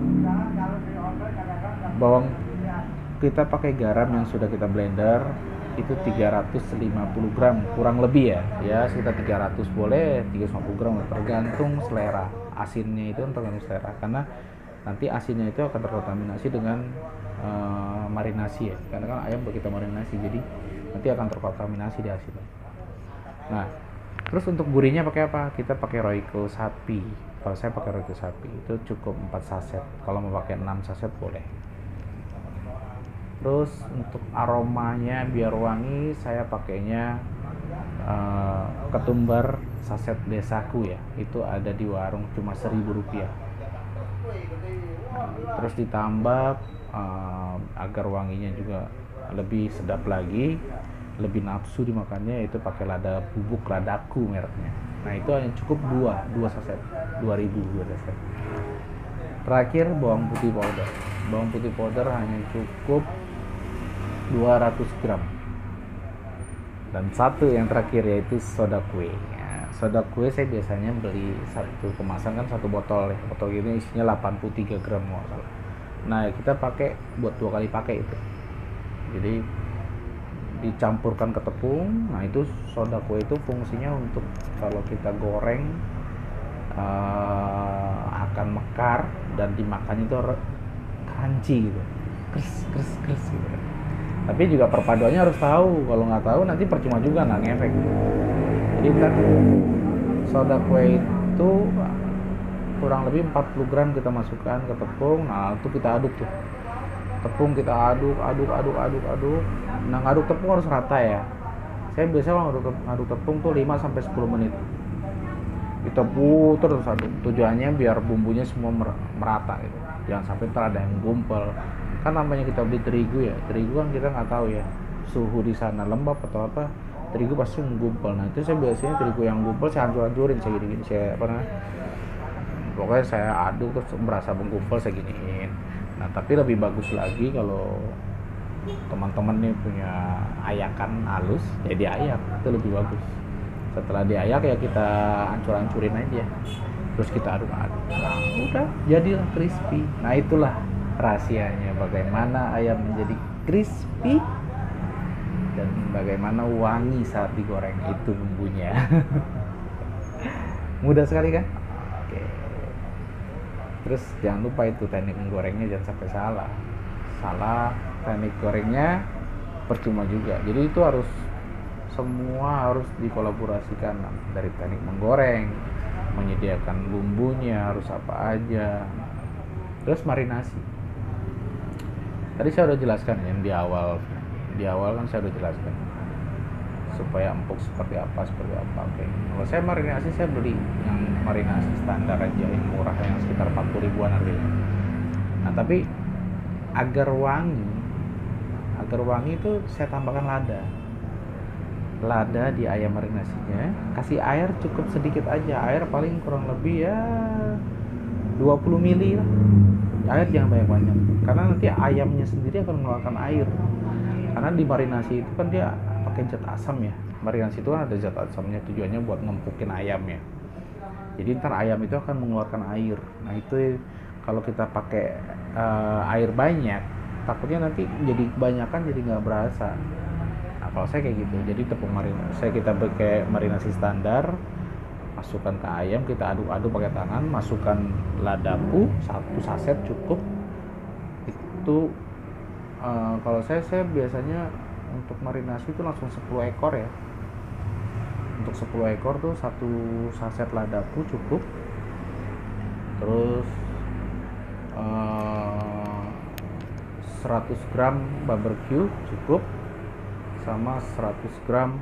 Bawang kita pakai garam yang sudah kita blender itu 350 gram kurang lebih ya sekitar 300 boleh, 350 gram tergantung selera asinnya, itu tergantung selera, karena nanti asinnya itu akan terkontaminasi dengan marinasi ya, karena kan ayam kita marinasi, jadi nanti akan terkontaminasi di asinnya. Nah terus untuk gurihnya pakai apa? Kita pakai Royco sapi. Kalau saya pakai Royco sapi itu cukup 4 saset, kalau mau pakai 6 saset boleh. Terus untuk aromanya biar wangi, saya pakainya ketumbar saset desaku ya, itu ada di warung cuma Rp1.000. Terus ditambah agar wanginya juga lebih sedap lagi, lebih nafsu dimakannya, itu pakai lada bubuk ladaku mereknya. Nah itu hanya cukup 2 saset, 2.000 saset. Terakhir bawang putih powder. Bawang putih powder hanya cukup 200 gram. Dan satu yang terakhir yaitu soda kue. Ya, soda kue saya biasanya beli satu kemasan kan, satu botol ya. Botol ini isinya 83 gram masalah. Nah kita pakai buat 2 kali pakai itu. Jadi dicampurkan ke tepung. Nah itu soda kue itu fungsinya untuk kalau kita goreng akan mekar dan dimakan itu crunchy gitu, kris gitu. Tapi juga perpaduannya harus tahu, kalau nggak tahu nanti percuma juga, nggak ngefek gitu. Jadi kan soda kue itu kurang lebih 40 gram kita masukkan ke tepung. Nah itu kita aduk tuh, tepung kita aduk. Nah ngaduk tepung harus rata ya. Saya biasanya ngaduk tepung tuh 5-10 menit. Kita puter terus aduk. Tujuannya biar bumbunya semua merata gitu. Jangan sampai ntar ada yang gumpal. Kan namanya kita beli terigu ya. Terigu kan kita nggak tahu ya suhu di sana lembab atau apa. Terigu pasti menggumpal. Nah itu saya biasanya terigu yang gumpal saya hancur-hancurin, saya gini-gini, pokoknya saya aduk terus berasa menggumpal saya giniin. Nah tapi lebih bagus lagi kalau teman-teman nih punya ayakan halus, ya diayak, itu lebih bagus. Setelah diayak ya kita hancur-hancurin aja, terus kita aduk-aduk. Nah udah jadilah crispy. Nah itulah rahasianya bagaimana ayam menjadi crispy dan bagaimana wangi saat digoreng, itu bumbunya. Mudah sekali kan? Oke. Terus jangan lupa itu teknik menggorengnya, jangan sampai salah teknik gorengnya percuma juga. Jadi itu semua harus dikolaborasikan, dari teknik menggoreng, menyediakan bumbunya harus apa aja, terus marinasi. Tadi saya udah jelaskan yang di awal kan saya udah jelaskan supaya empuk seperti apa. Oke. Kalau saya marinasi, saya beli yang marinasi standar aja yang murah, yang sekitar 40 ribuan harganya. Nah tapi agar wangi itu saya tambahkan lada di ayam marinasinya. Kasih air cukup sedikit aja, air paling kurang lebih ya 20 ml lah. Air jangan banyak-banyak, karena nanti ayamnya sendiri akan mengeluarkan air. Karena di marinasi itu kan dia pakai zat asam ya. Marinasi itu kan ada zat asamnya, tujuannya buat ngempukin ayamnya. Jadi ntar ayam itu akan mengeluarkan air. Nah itu kalau kita pakai air banyak, takutnya nanti jadi kebanyakan, jadi nggak berasa. Nah kalau saya kayak gitu, jadi tepung marinasi kita pakai marinasi standar, masukkan ke ayam, kita aduk-aduk pakai tangan, masukkan ladaku 1 saset cukup. Itu kalau saya biasanya untuk marinasi itu langsung 10 ekor ya. Untuk 10 ekor tuh 1 saset ladaku cukup. Terus 100 gram barbecue cukup, sama 100 gram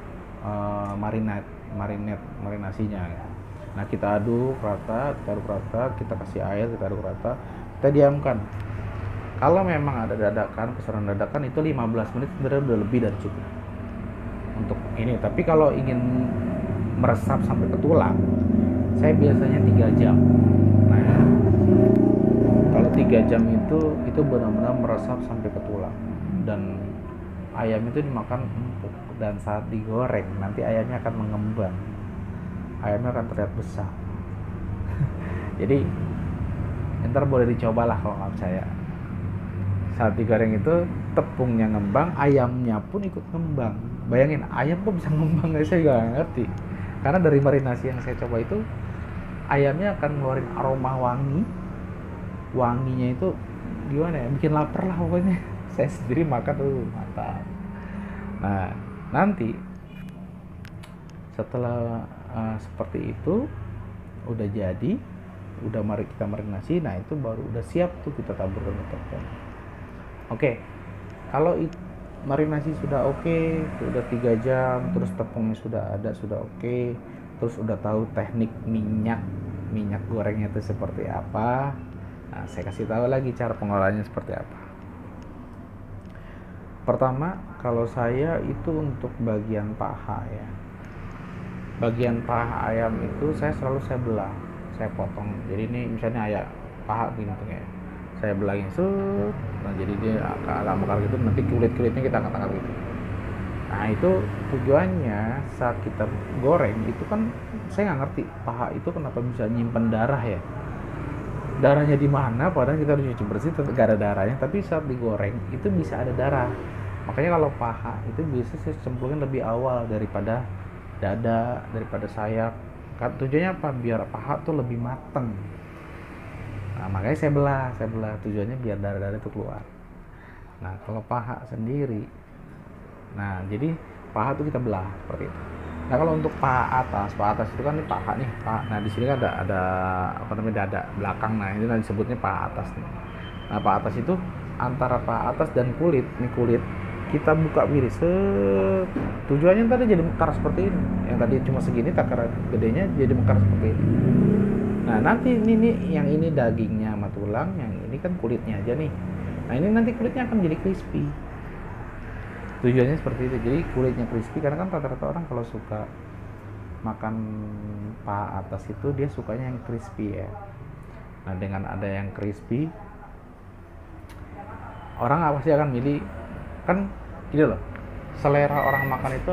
marinasinya. Nah kita aduk rata, kita kasih air, kita aduk rata, kita diamkan. Kalau memang ada keseruan dadakan itu 15 menit sebenarnya udah lebih dari cukup untuk ini. Tapi kalau ingin meresap sampai ke tulang, saya biasanya 3 jam. Nah kalau 3 jam itu benar-benar meresap sampai ke tulang, dan ayam itu dimakan empuk. Dan saat digoreng nanti ayamnya akan mengembang, ayamnya akan terlihat besar. Jadi ntar boleh dicobalah kalau nggak percaya. Saat digoreng itu tepungnya ngembang, ayamnya pun ikut ngembang. Bayangin, ayam kok bisa ngembang, saya juga nggak ngerti. Karena dari marinasi yang saya coba itu, ayamnya akan ngeluarin aroma wangi. Wanginya itu gimana ya, bikin lapar lah pokoknya. Saya sendiri makan tuh mantap. Nah, nanti setelah seperti itu udah jadi, udah mari kita marinasi. Nah itu baru udah siap tuh kita taburkan ke tepung. Oke, kalau marinasi sudah oke, udah 3 jam, terus tepungnya sudah ada, sudah oke, terus udah tahu teknik minyak gorengnya itu seperti apa. Nah, saya kasih tahu lagi cara pengolahannya seperti apa. Pertama, kalau saya itu untuk bagian paha ya. Bagian paha ayam itu saya selalu belah, saya potong. Jadi ini misalnya ayam paha gini ya, saya belahin set. Nah jadi dia agak mekar gitu, nanti kulit-kulitnya kita angkat-angkat gitu. Nah itu tujuannya saat kita goreng itu kan, saya nggak ngerti paha itu kenapa bisa nyimpen darah ya. Darahnya di mana? Padahal kita harus cuci bersih, tetap gak ada darahnya. Tapi saat digoreng itu bisa ada darah. Makanya kalau paha itu biasanya saya cemplungin lebih awal daripada dada, daripada sayap. Tujuannya apa? Biar paha tuh lebih mateng. Nah, makanya saya belah. Tujuannya biar darah-darah itu keluar. Nah, kalau paha sendiri, nah jadi paha tuh kita belah seperti itu. Nah, kalau untuk paha atas itu kan ini paha nih, paha. Nah, di sini kan ada apa namanya, dada belakang. Nah, ini nanti disebutnya paha atas nih. Nah, paha atas itu antara paha atas dan kulit, nih kulit kita buka miris. Tujuannya tadi jadi mekar seperti ini. Yang tadi cuma segini, takaran gedenya jadi mekar seperti ini. Nah nanti ini yang ini dagingnya sama tulang, yang ini kan kulitnya aja nih. Nah ini nanti kulitnya akan jadi crispy. Tujuannya seperti itu, jadi kulitnya crispy. Karena kan rata-rata orang kalau suka makan paha atas itu dia sukanya yang crispy ya. Nah dengan ada yang crispy, orang pasti akan milih. Kan gini loh, selera orang makan itu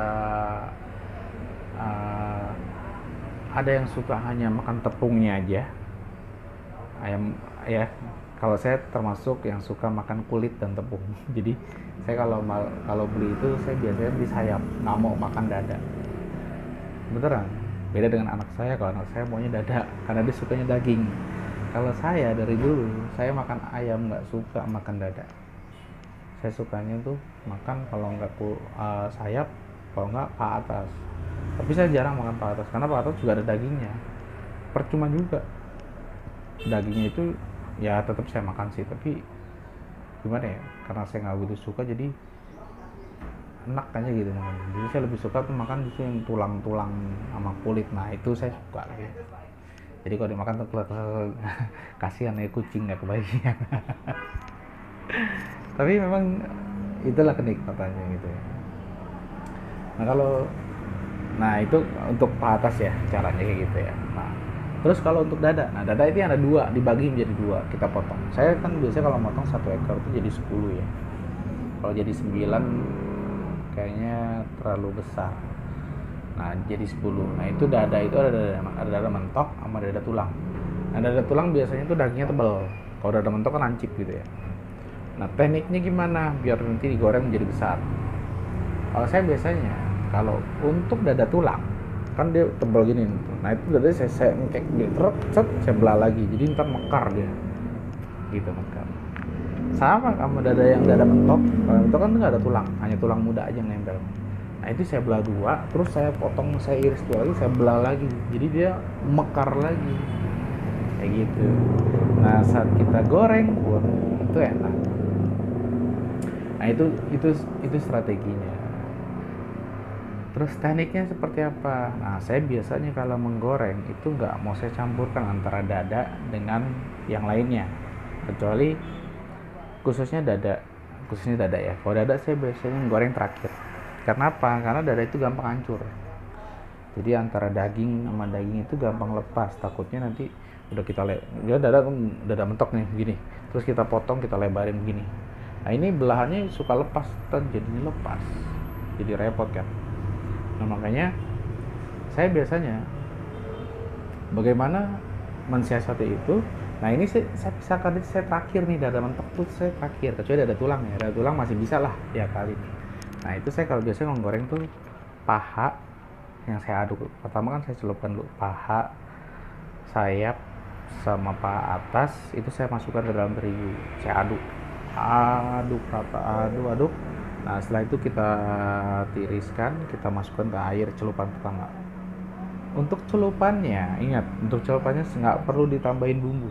ada yang suka hanya makan tepungnya aja ayam ya. Kalau saya termasuk yang suka makan kulit dan tepung. Jadi saya kalau beli itu saya biasanya beli sayap, nggak mau makan dada. Beneran, beda dengan anak saya. Kalau anak saya maunya dada karena dia sukanya daging. Kalau saya dari dulu saya makan ayam, nggak suka makan dada. Saya sukanya tuh makan kalau nggak sayap, kalau nggak paha atas. Tapi saya jarang makan paha atas karena paha atas juga ada dagingnya. Percuma juga, dagingnya itu ya tetap saya makan sih, tapi gimana ya, karena saya nggak begitu suka jadi enak aja gitu makan. Jadi saya lebih suka tuh makan justru yang tulang-tulang sama kulit. Nah itu saya suka ya. Jadi kalau dimakan tuh kasihan ya, kucing nggak kebagian. Tapi memang itulah kenikmatannya gitu ya. Nah itu untuk paha atas ya, caranya kayak gitu ya. Nah terus kalau untuk dada, nah dada itu ada 2, dibagi menjadi 2, kita potong. Saya kan biasanya kalau motong 1 ekor itu jadi 10 ya. Kalau jadi 9 kayaknya terlalu besar. Nah jadi 10. Nah itu dada itu ada dada mentok sama dada tulang. Nah dada tulang biasanya tuh dagingnya tebal. Kalau dada mentok kan lancip gitu ya. Nah tekniknya gimana biar nanti digoreng menjadi besar? Kalau saya biasanya, kalau untuk dada tulang kan dia tebal gini, nah itu dadanya saya ngekek dia saya belah lagi, jadi ntar mekar dia gitu, mekar. Sama dada yang dada mentok. Kalau mentok kan nggak ada tulang, hanya tulang muda aja yang nempel. Nah itu saya belah 2, terus saya potong, saya iris 2 lagi, saya belah lagi, jadi dia mekar lagi kayak gitu. Nah saat kita goreng pun itu enak. Nah itu strateginya. Terus tekniknya seperti apa? Nah saya biasanya kalau menggoreng itu nggak mau saya campurkan antara dada dengan yang lainnya, kecuali khususnya dada ya. Kalau dada saya biasanya menggoreng terakhir. Karena apa? Karena dada itu gampang hancur. Jadi antara daging sama daging itu gampang lepas. Takutnya nanti udah kita dada mentok nih begini, terus kita potong, kita lebarin begini. Nah ini belahannya suka lepas, jadinya lepas, jadi repot kan. Nah makanya saya biasanya bagaimana mensiasati itu, Nah ini saya pisahkan, saya terakhir nih, dada mentok tuh saya terakhir, kecuali dada tulang ya, dada tulang masih bisa lah ya kali. Nah itu saya kalau biasanya menggoreng tuh paha yang saya aduk. Pertama kan saya celupkan dulu paha, sayap, sama paha atas itu saya masukkan ke dalam terigu, saya aduk rata, aduk. Nah setelah itu kita tiriskan, kita masukkan ke air celupan pertama. Untuk celupannya, ingat, untuk celupannya nggak perlu ditambahin bumbu,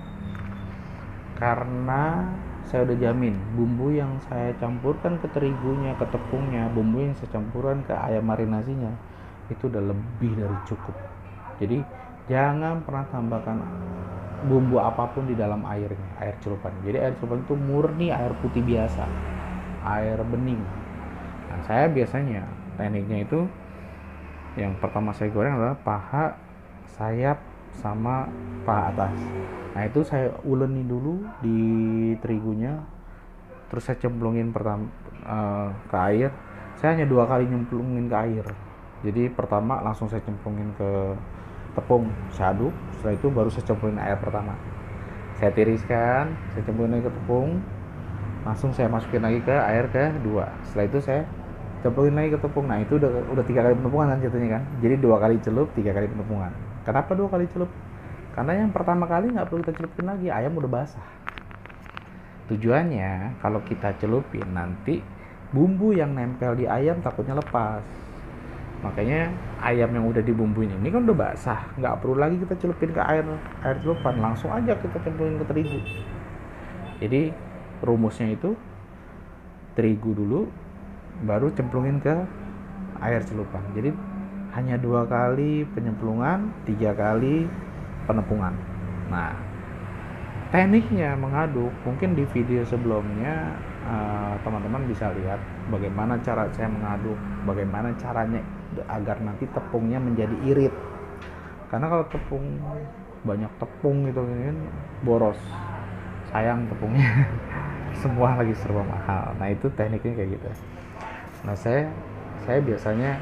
karena saya udah jamin bumbu yang saya campurkan ke terigunya, ke tepungnya, bumbu yang saya campurkan ke ayam marinasinya itu udah lebih dari cukup. Jadi jangan pernah tambahkan bumbu apapun di dalam airnya, air celupan. Jadi air celupan itu murni air putih biasa, air bening. Nah saya biasanya tekniknya itu yang pertama saya goreng adalah paha, sayap, sama paha atas. Nah itu saya uleni dulu di terigunya, terus saya cemplungin ke air. Saya hanya 2 kali nyemplungin ke air. Jadi pertama langsung saya cemplungin ke tepung, saya aduk. Setelah itu baru saya cemplungin air pertama, saya tiriskan, saya cemplungin lagi ke tepung, langsung saya masukin lagi ke air kedua. Setelah itu saya cemplungin lagi ke tepung. Nah itu udah 3 kali penumpungan kan jatuhnya kan. Jadi 2 kali celup, 3 kali penumpungan. Kenapa 2 kali celup? Karena yang pertama kali nggak perlu kita celupin lagi, ayam udah basah. Tujuannya kalau kita celupin nanti bumbu yang nempel di ayam takutnya lepas. Makanya ayam yang udah dibumbuin ini kan udah basah, nggak perlu lagi kita celupin ke air celupan, langsung aja kita cemplungin ke terigu. Jadi rumusnya itu terigu dulu, baru cemplungin ke air celupan. Jadi hanya 2 kali penyemplungan, 3 kali penepungan. Nah tekniknya mengaduk mungkin di video sebelumnya teman-teman bisa lihat bagaimana cara saya mengaduk, bagaimana caranya agar nanti tepungnya menjadi irit. Karena kalau banyak tepung gitu kan boros, sayang tepungnya. Semua lagi serba mahal. Nah itu tekniknya kayak gitu. Nah saya biasanya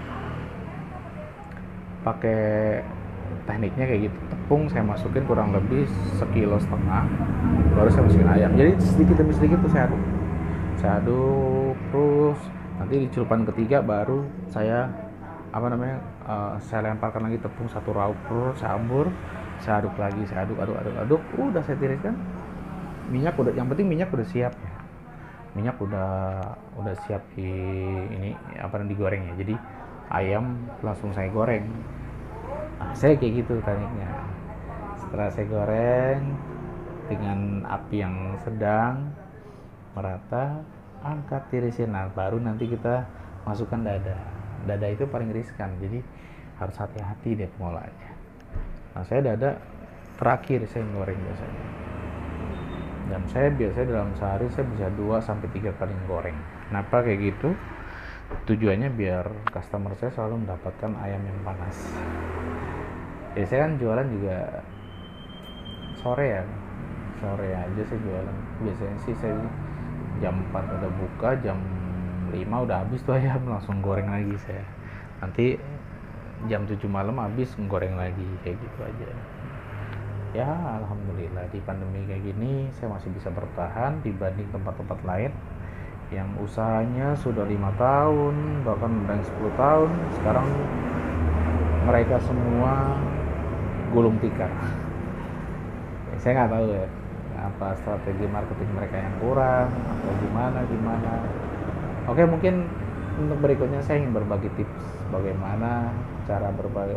pakai tekniknya kayak gitu. Tepung saya masukin kurang lebih 1,5 kilo, baru saya masukin ayam. Jadi sedikit demi sedikit tuh saya aduk terus. Nanti di celupan ketiga baru saya saya lemparkan lagi tepung 1 raup, terus saya ambur, saya aduk lagi, saya aduk. Udah saya tiriskan. Minyak udah, yang penting minyak udah siap ya. Minyak udah siap digoreng ya. Jadi ayam langsung saya goreng. Nah, saya kayak gitu tekniknya. Setelah saya goreng dengan api yang sedang merata, angkat tirisin. Nah, baru nanti kita masukkan dada itu paling riskan, jadi harus hati-hati deh pengolahannya. Nah saya dada terakhir saya goreng biasanya, dan saya biasanya dalam sehari saya bisa 2-3 kali goreng. Kenapa kayak gitu? Tujuannya biar customer saya selalu mendapatkan ayam yang panas. Ya saya kan jualan juga sore aja saya jualan. Biasanya sih saya jam 4 udah buka, jam 5 udah habis tuh ayam, langsung goreng lagi saya. Nanti jam 7 malam habis, goreng lagi, kayak gitu aja. Ya alhamdulillah di pandemi kayak gini saya masih bisa bertahan dibanding tempat-tempat lain yang usahanya sudah 5 tahun, bahkan udah 10 tahun. Sekarang mereka semua gulung tikar. Saya nggak tahu ya apa strategi marketing mereka yang kurang atau gimana. Oke, mungkin untuk berikutnya saya ingin berbagi tips bagaimana cara berbagi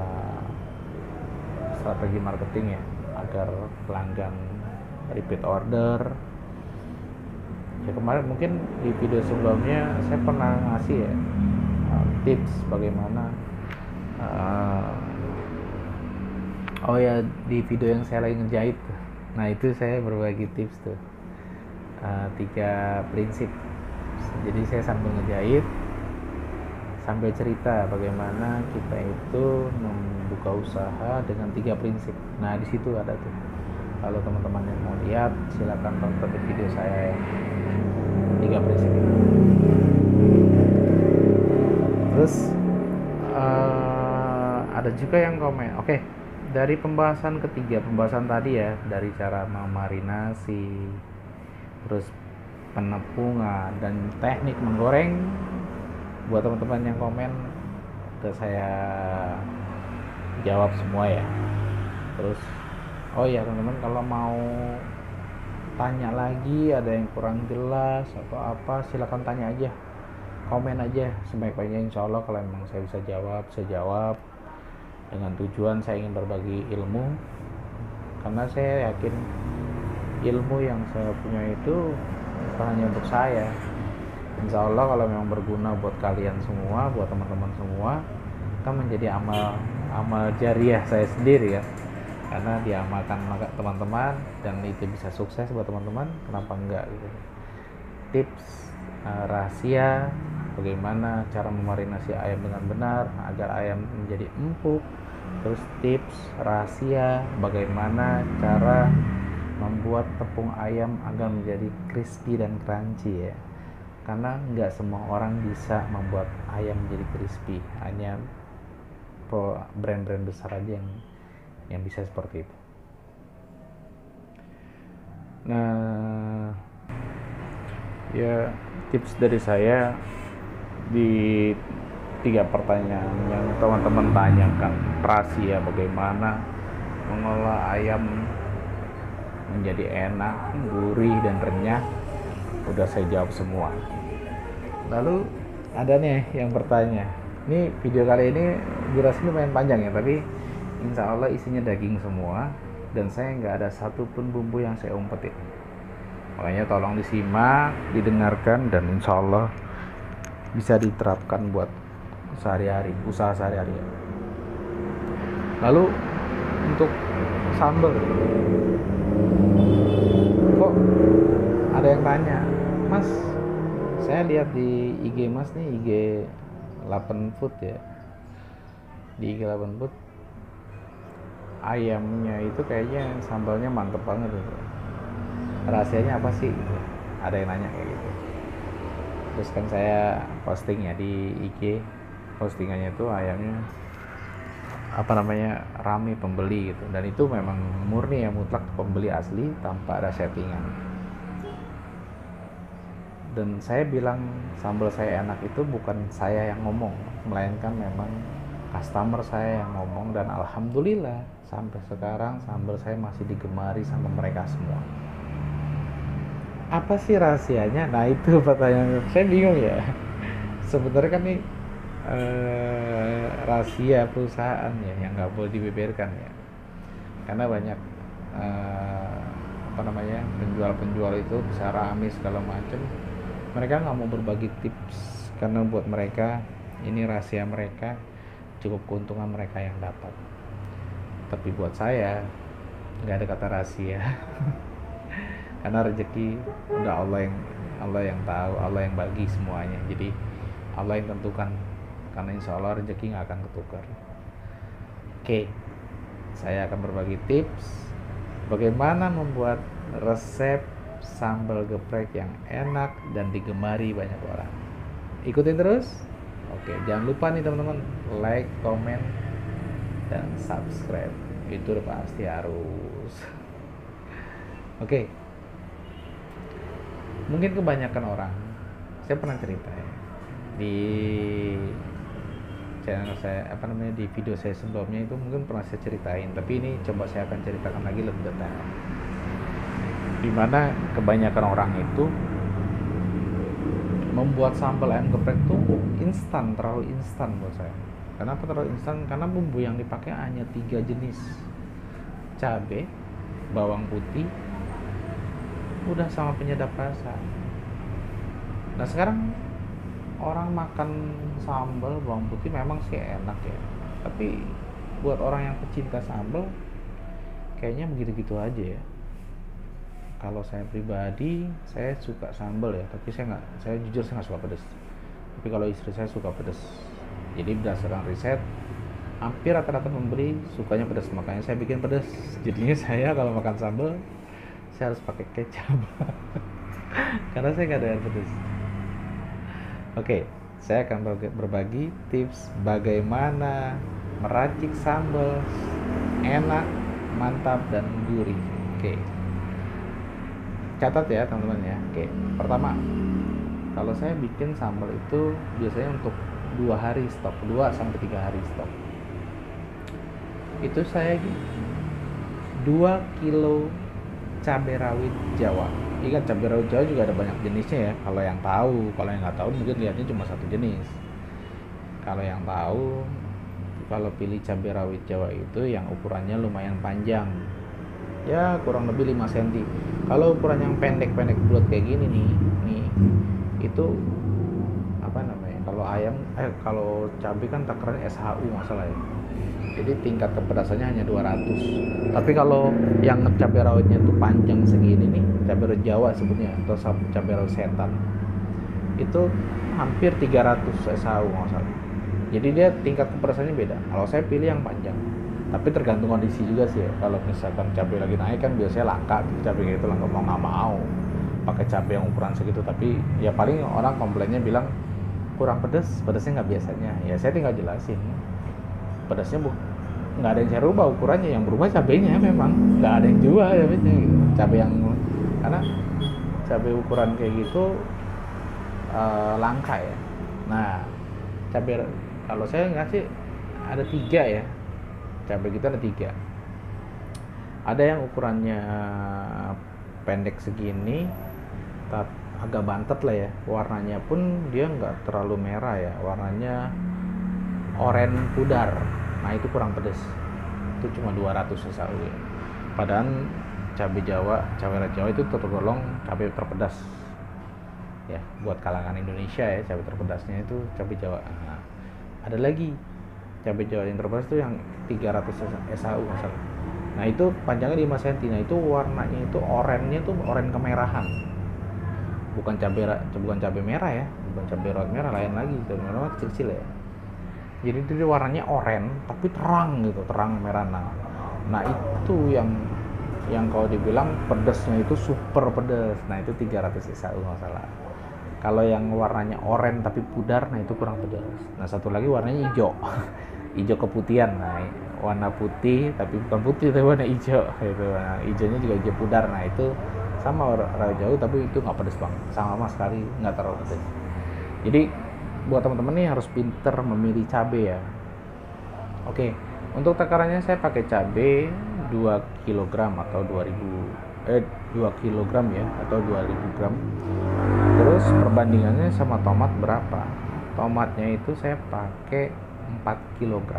strategi marketing ya agar pelanggan repeat order. Ya kemarin mungkin di video sebelumnya saya pernah ngasih ya tips bagaimana di video yang saya lagi ngejahit. Nah itu saya berbagi tips tuh 3 prinsip. Jadi saya sambil ngejahit sambil cerita bagaimana kita itu membuka usaha dengan 3 prinsip. Nah di situ ada tuh, kalau teman-teman yang mau lihat silakan tonton di video saya yang 3 prinsip itu. Terus ada juga yang komen, oke, dari pembahasan ketiga, pembahasan tadi ya, dari cara memarinasi, terus penepungan dan teknik menggoreng, buat teman-teman yang komen ke saya jawab semua ya. Terus oh ya teman-teman, kalau mau tanya lagi, ada yang kurang jelas atau apa, silakan tanya aja, komen aja sebaik-baiknya. Insya Allah kalau memang saya bisa jawab, saya jawab, dengan tujuan saya ingin berbagi ilmu, karena saya yakin ilmu yang saya punya itu bukan hanya untuk saya. Insya Allah kalau memang berguna buat kalian semua, buat teman-teman semua, kan menjadi amal jariah saya sendiri ya, karena diamalkan teman-teman dan itu bisa sukses buat teman-teman, kenapa enggak gitu. Tips rahasia bagaimana cara memarinasi ayam dengan benar agar ayam menjadi empuk, terus tips rahasia bagaimana cara membuat tepung ayam agar menjadi crispy dan crunchy ya, karena nggak semua orang bisa membuat ayam menjadi crispy, hanya brand-brand besar aja yang bisa seperti itu. Nah ya, tips dari saya di 3 pertanyaan yang teman-teman tanyakan, rahasia bagaimana mengolah ayam menjadi enak, gurih dan renyah, udah saya jawab semua. Lalu ada nih yang bertanya, ini video kali ini durasinya lumayan panjang ya, tapi insya Allah isinya daging semua dan saya nggak ada satupun bumbu yang saya umpetin. Makanya tolong disimak, didengarkan, dan insya Allah bisa diterapkan buat sehari-hari, usaha sehari-hari. Lalu untuk sambal, kok ada yang tanya, Mas, saya lihat di IG Mas nih, IG 8 Food ya, di IG 8 Food ayamnya itu kayaknya sambalnya mantep banget gitu. Rahasianya apa sih? Ada yang nanya kayak gitu. Terus kan saya posting ya di IG, postingannya itu ayamnya rame pembeli gitu, dan itu memang murni ya, mutlak pembeli asli tanpa ada settingan. Dan saya bilang sambal saya enak itu bukan saya yang ngomong, melainkan memang customer saya yang ngomong, dan alhamdulillah sampai sekarang sambal saya masih digemari sama mereka semua. Apa sih rahasianya? Nah itu pertanyaan saya, bingung ya. Sebenarnya kan ini rahasia perusahaan ya, yang nggak boleh dibeberkan ya, karena banyak penjual-penjual itu bisa rame segala macam, mereka nggak mau berbagi tips karena buat mereka ini rahasia mereka, cukup keuntungan mereka yang dapat. Tapi buat saya nggak ada kata rahasia karena rezeki udah Allah yang tahu, Allah yang bagi semuanya, jadi Allah yang tentukan, karena insya Allah rezeki nggak akan ketukar. Oke, saya akan berbagi tips bagaimana membuat resep sambal geprek yang enak dan digemari banyak orang. Ikutin terus. Oke, jangan lupa nih teman-teman, like, komen, dan subscribe. Itu udah pasti harus. Oke. Mungkin kebanyakan orang, saya pernah cerita ya, di channel saya di video saya sebelumnya itu mungkin pernah saya ceritain, tapi ini coba saya akan ceritakan lagi lebih detail. Dimana kebanyakan orang itu membuat sambal ayam geprek tuh instan, terlalu instan buat saya. Kenapa terlalu instan? Karena bumbu yang dipakai hanya 3 jenis, cabai, bawang putih, udah sama penyedap rasa. Nah sekarang orang makan sambal bawang putih memang sih enak ya, tapi buat orang yang pecinta sambal kayaknya begitu-gitu aja ya. Kalau saya pribadi, saya suka sambal ya, tapi saya jujur saya nggak suka pedas. Tapi kalau istri saya suka pedas. Jadi berdasarkan riset, hampir rata-rata pembeli sukanya pedas, makanya saya bikin pedas. Jadinya saya kalau makan sambal, saya harus pakai kecap karena saya nggak doyan pedas. Oke, saya akan berbagi tips bagaimana meracik sambal enak, mantap, dan gurih. Oke, catat ya teman-teman ya. Oke, pertama, kalau saya bikin sambal itu biasanya untuk 2 hari stok, 2 sampai 3 hari stok. Itu saya 2 kilo cabai rawit Jawa. Ingat, cabai rawit Jawa juga ada banyak jenisnya ya. Kalau yang tahu, kalau yang nggak tahu mungkin lihatnya cuma satu jenis. Kalau yang tahu, kalau pilih cabai rawit Jawa itu yang ukurannya lumayan panjang, ya kurang lebih 5 cm. Kalau ukuran yang pendek-pendek bulat kayak gini nih itu apa namanya, kalau kalau cabai kan takaran SHU masalah ya, jadi tingkat kepedasannya hanya 200. Tapi kalau yang cabai rawitnya tuh panjang segini nih, cabai rawit Jawa sebutnya, atau cabai rawit setan, itu hampir 300 SHU masalah. Jadi dia tingkat kepedasannya beda. Kalau saya pilih yang panjang, tapi tergantung kondisi juga sih ya. Kalau misalkan cabai lagi naik kan biasanya langka cabai gitu, langka, mau nggak mau pakai cabai yang ukuran segitu. Tapi ya paling orang komplainnya bilang kurang pedas, pedasnya nggak biasanya. Ya saya tinggal jelasin, pedasnya nggak ada yang saya rubah ukurannya, yang berubah cabainya. Memang nggak ada yang jual ya gitu. Cabai yang, karena cabai ukuran kayak gitu langka ya. Nah, cabai kalau saya ngasih ada 3 ya, cabai kita ada 3. Ada yang ukurannya pendek segini, tapi agak bantet lah ya, warnanya pun dia nggak terlalu merah ya, warnanya oranye pudar. Nah itu kurang pedas, itu cuma 200 SAU ya. Padahal cabai rawit Jawa itu tergolong cabai terpedas ya, buat kalangan Indonesia ya, cabai terpedasnya itu cabai Jawa. Nah, ada lagi cabai Jawa yang terpedas itu yang 300 SAU masalah. Nah itu panjangnya 5 cm. Nah itu warnanya itu oranye tuh, oranye kemerahan, bukan cabai merah ya, bukan cabai rawit merah, lain lagi. Cabai merah kecil-kecil ya, jadi itu warnanya oranye tapi terang gitu, terang merah. Nah itu yang kalau dibilang pedasnya itu super pedas. Nah itu 300 SAU masalah. Kalau yang warnanya oranye tapi pudar, nah itu kurang pedas. Nah satu lagi warnanya hijau hijau keputihan. Nah warna putih tapi bukan putih, tapi warna hijau gitu. Nah hijaunya juga hijau pudar. Nah itu sama rawit Jawa, tapi itu nggak pedas banget, sama sekali nggak terlalu pedas. Jadi buat teman-teman nih harus pinter memilih cabai ya. Oke, untuk takarannya saya pakai cabai 2 kg atau 2 kg ya, atau 2000 gram. Terus perbandingannya sama tomat berapa? Tomatnya itu saya pakai 4 kg.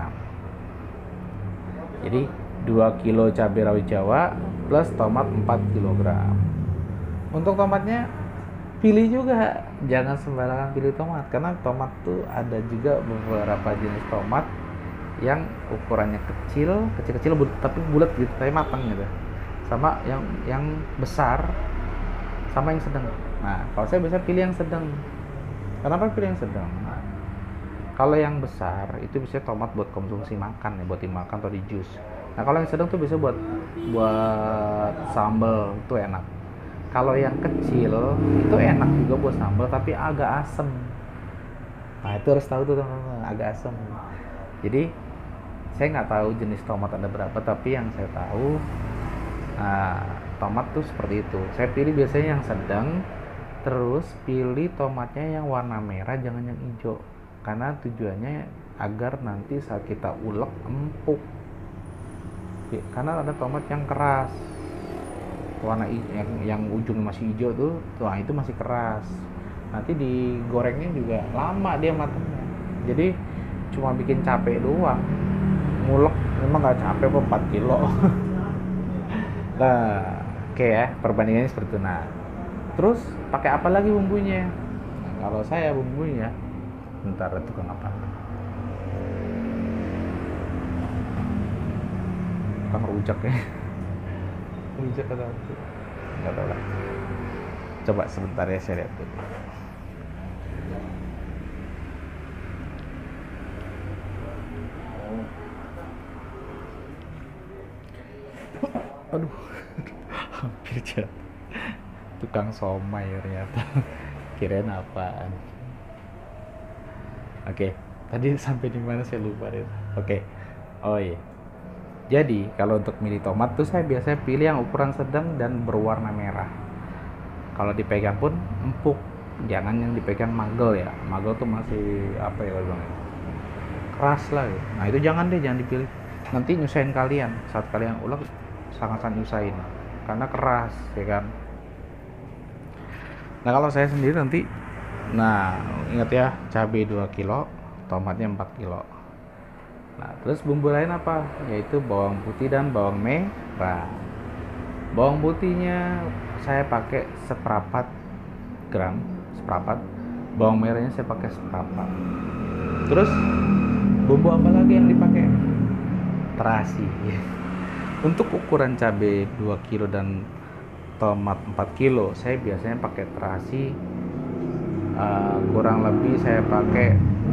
Jadi 2 kilo cabai rawit Jawa plus tomat 4 kg. Untuk tomatnya pilih juga, jangan sembarangan pilih tomat, karena tomat tuh ada juga beberapa jenis tomat yang ukurannya kecil tapi bulat gitu, kayak matang gitu, sama yang besar, sama yang sedang. Nah kalau saya biasa pilih yang sedang. Kenapa pilih yang sedang? Nah, kalau yang besar itu bisa tomat buat konsumsi makan ya, buat dimakan atau di jus. Nah kalau yang sedang tuh bisa buat sambal, itu enak. Kalau yang kecil itu enak juga buat sambal, tapi agak asem. Nah itu harus tahu tuh teman-teman, agak asem. Jadi saya nggak tahu jenis tomat ada berapa, tapi yang saya tahu tomat tuh seperti itu. Saya pilih biasanya yang sedang, terus pilih tomatnya yang warna merah, jangan yang hijau, karena tujuannya agar nanti saat kita ulek empuk. Karena ada tomat yang keras, warna yang ujungnya masih hijau tuh, wah itu masih keras, nanti digorengnya juga lama dia matangnya. Jadi cuma bikin capek doang, ngulek memang nggak capek kok 4 kilo. Nah oke ya, perbandingannya seperti itu. Nah terus pakai apa lagi bumbunya? Nah, kalau saya bumbunya, bentar itu kenapa? Tukang rujak ya. Rujak atau apa? Nggak tahu lah. Coba sebentar ya, saya lihat dulu. Aduh, hampir jatuh. Tukang somai ternyata. Kirain apaan? Oke, tadi sampai di mana saya lupa deh. Oke, Oh iya. Jadi kalau untuk milih tomat tuh saya biasanya pilih yang ukuran sedang dan berwarna merah. Kalau dipegang pun empuk, jangan yang dipegang magel ya. Magel tuh masih apa ya bang? Keras lah ya. Nah itu jangan deh, jangan dipilih. Nanti nyusahin kalian saat kalian ulek, sangat-sangat nyusahin karena keras ya kan. Nah kalau saya sendiri nanti, nah ingat ya, cabai 2 kilo, tomatnya 4 kilo. Nah terus bumbu lain apa? Yaitu bawang putih dan bawang merah. Bawang putihnya saya pakai seperempat gram, seperempat. Bawang merahnya saya pakai seperempat. Terus bumbu apa lagi yang dipakai? Terasi. Untuk ukuran cabai 2 kilo dan tomat 4 kilo, saya biasanya pakai terasi, kurang lebih saya pakai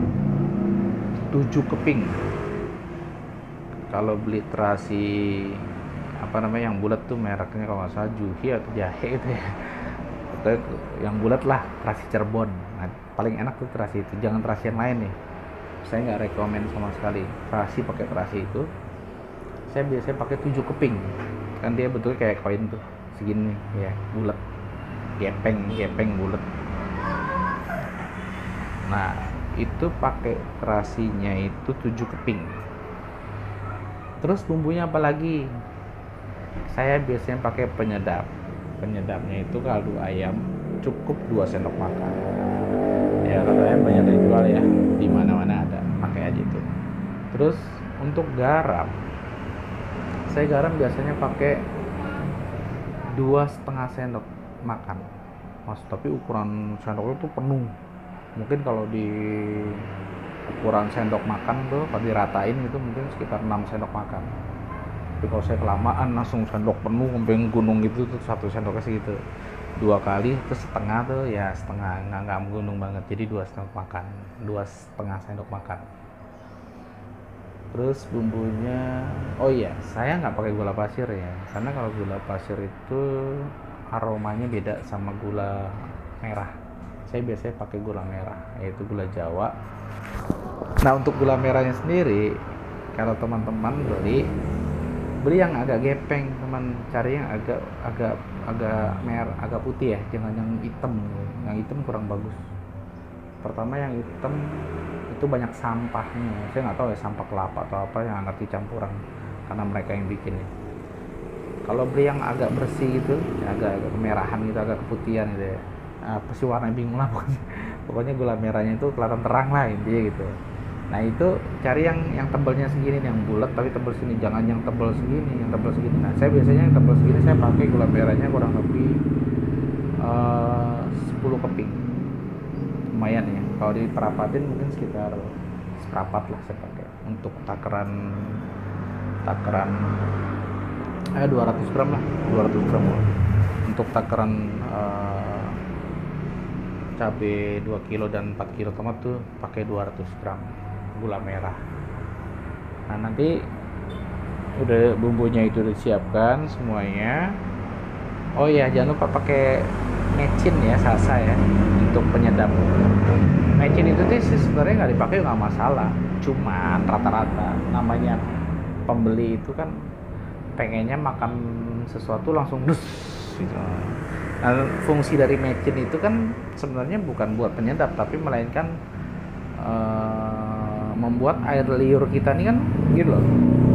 7 keping. Kalau beli terasi apa namanya yang bulat tuh mereknya kalau nggak salah Juhi atau Jahe itu ya, atau yang bulat lah, terasi Cirebon. Nah, paling enak tuh terasi itu, jangan terasi yang lain nih, saya nggak rekomen sama sekali. Terasi, pakai terasi itu saya biasanya pakai 7 keping, kan dia betul kayak koin tuh segini ya, bulat, gepeng bulat. Nah itu pakai terasinya itu 7 keping. Terus bumbunya apa lagi? Saya biasanya pakai penyedap. Penyedapnya itu kaldu ayam cukup 2 sendok makan. Ya kaldu ayam banyak dijual ya, di mana-mana ada, pakai aja itu. Terus untuk garam, saya garam biasanya pakai 2,5 sendok makan. Mas, tapi ukuran sendoknya itu penuh. Mungkin kalau di ukuran sendok makan tuh kalau diratain itu mungkin sekitar 6 sendok makan. Tapi kalau saya kelamaan langsung sendok penuh sampai gunung gitu tuh, 1 sendoknya segitu. 2 kali terus setengah tuh ya, setengah nggak menggunung banget, jadi 2 sendok makan, 2,5 sendok makan. Terus bumbunya, oh iya saya nggak pakai gula pasir ya, karena kalau gula pasir itu aromanya beda sama gula merah. Saya biasanya pakai gula merah, yaitu gula Jawa. Nah untuk gula merahnya sendiri, kalau teman-teman beli yang agak gepeng, teman, cari yang agak merah, agak putih ya, jangan yang hitam. Yang hitam kurang bagus. Pertama yang hitam itu banyak sampahnya, saya nggak tahu ya sampah kelapa atau apa, yang ngerti campuran karena mereka yang bikin ya. Kalau beli yang agak bersih gitu, agak kemerahan gitu, agak keputihan gitu ya, apa sih warna bingung lah pokoknya gula merahnya itu kelihatan terang lah intinya gitu. Nah itu cari yang tebalnya segini, yang bulat tapi tebal segini, jangan yang tebal segini, yang tebal segini. Nah saya biasanya yang tebal segini saya pakai gula merahnya kurang lebih 10 keping, lumayan ya. Kalau diperapatin mungkin sekitar seperempat lah saya pakai. Untuk takaran 200 gram lah, 200 gram lah. Untuk takaran cabai 2 kilo dan 4 kilo tomat tuh pakai 200 gram gula merah. Nah nanti udah bumbunya itu disiapkan semuanya. Oh iya jangan lupa pakai mecin ya, salsa ya, untuk penyedap. Mecin itu sih sebenarnya nggak dipakai nggak masalah, cuman rata-rata namanya pembeli itu kan pengennya makan sesuatu langsung dus gitu. Nah, fungsi dari mecin itu kan sebenarnya bukan buat penyedap, tapi melainkan membuat air liur kita nih kan gitu loh.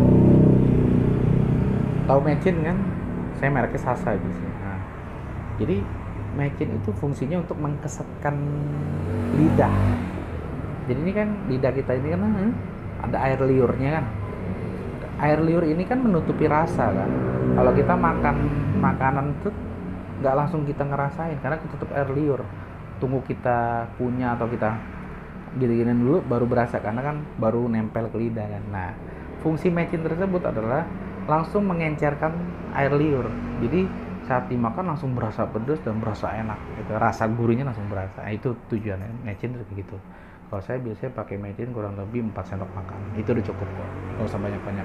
Tahu mecin kan? Saya mereknya Sasa gitu. Nah, jadi mecin itu fungsinya untuk mengkesetkan lidah. Jadi ini kan lidah kita ini kan ada air liurnya kan. Air liur ini kan menutupi rasa kan. Kalau kita makan makanan tuh nggak langsung kita ngerasain karena ketutup air liur. Tunggu kita punya atau kita gini-gini dulu baru berasa, karena kan baru nempel ke lidah kan. Nah fungsi mecin tersebut adalah langsung mengencerkan air liur, jadi saat dimakan langsung berasa pedas dan berasa enak gitu. Rasa gurihnya langsung berasa. Nah, itu tujuannya mecin gitu. Kalau saya biasanya pakai mecin kurang lebih 4 sendok makan, itu udah cukup kok, nggak usah banyak-banyak.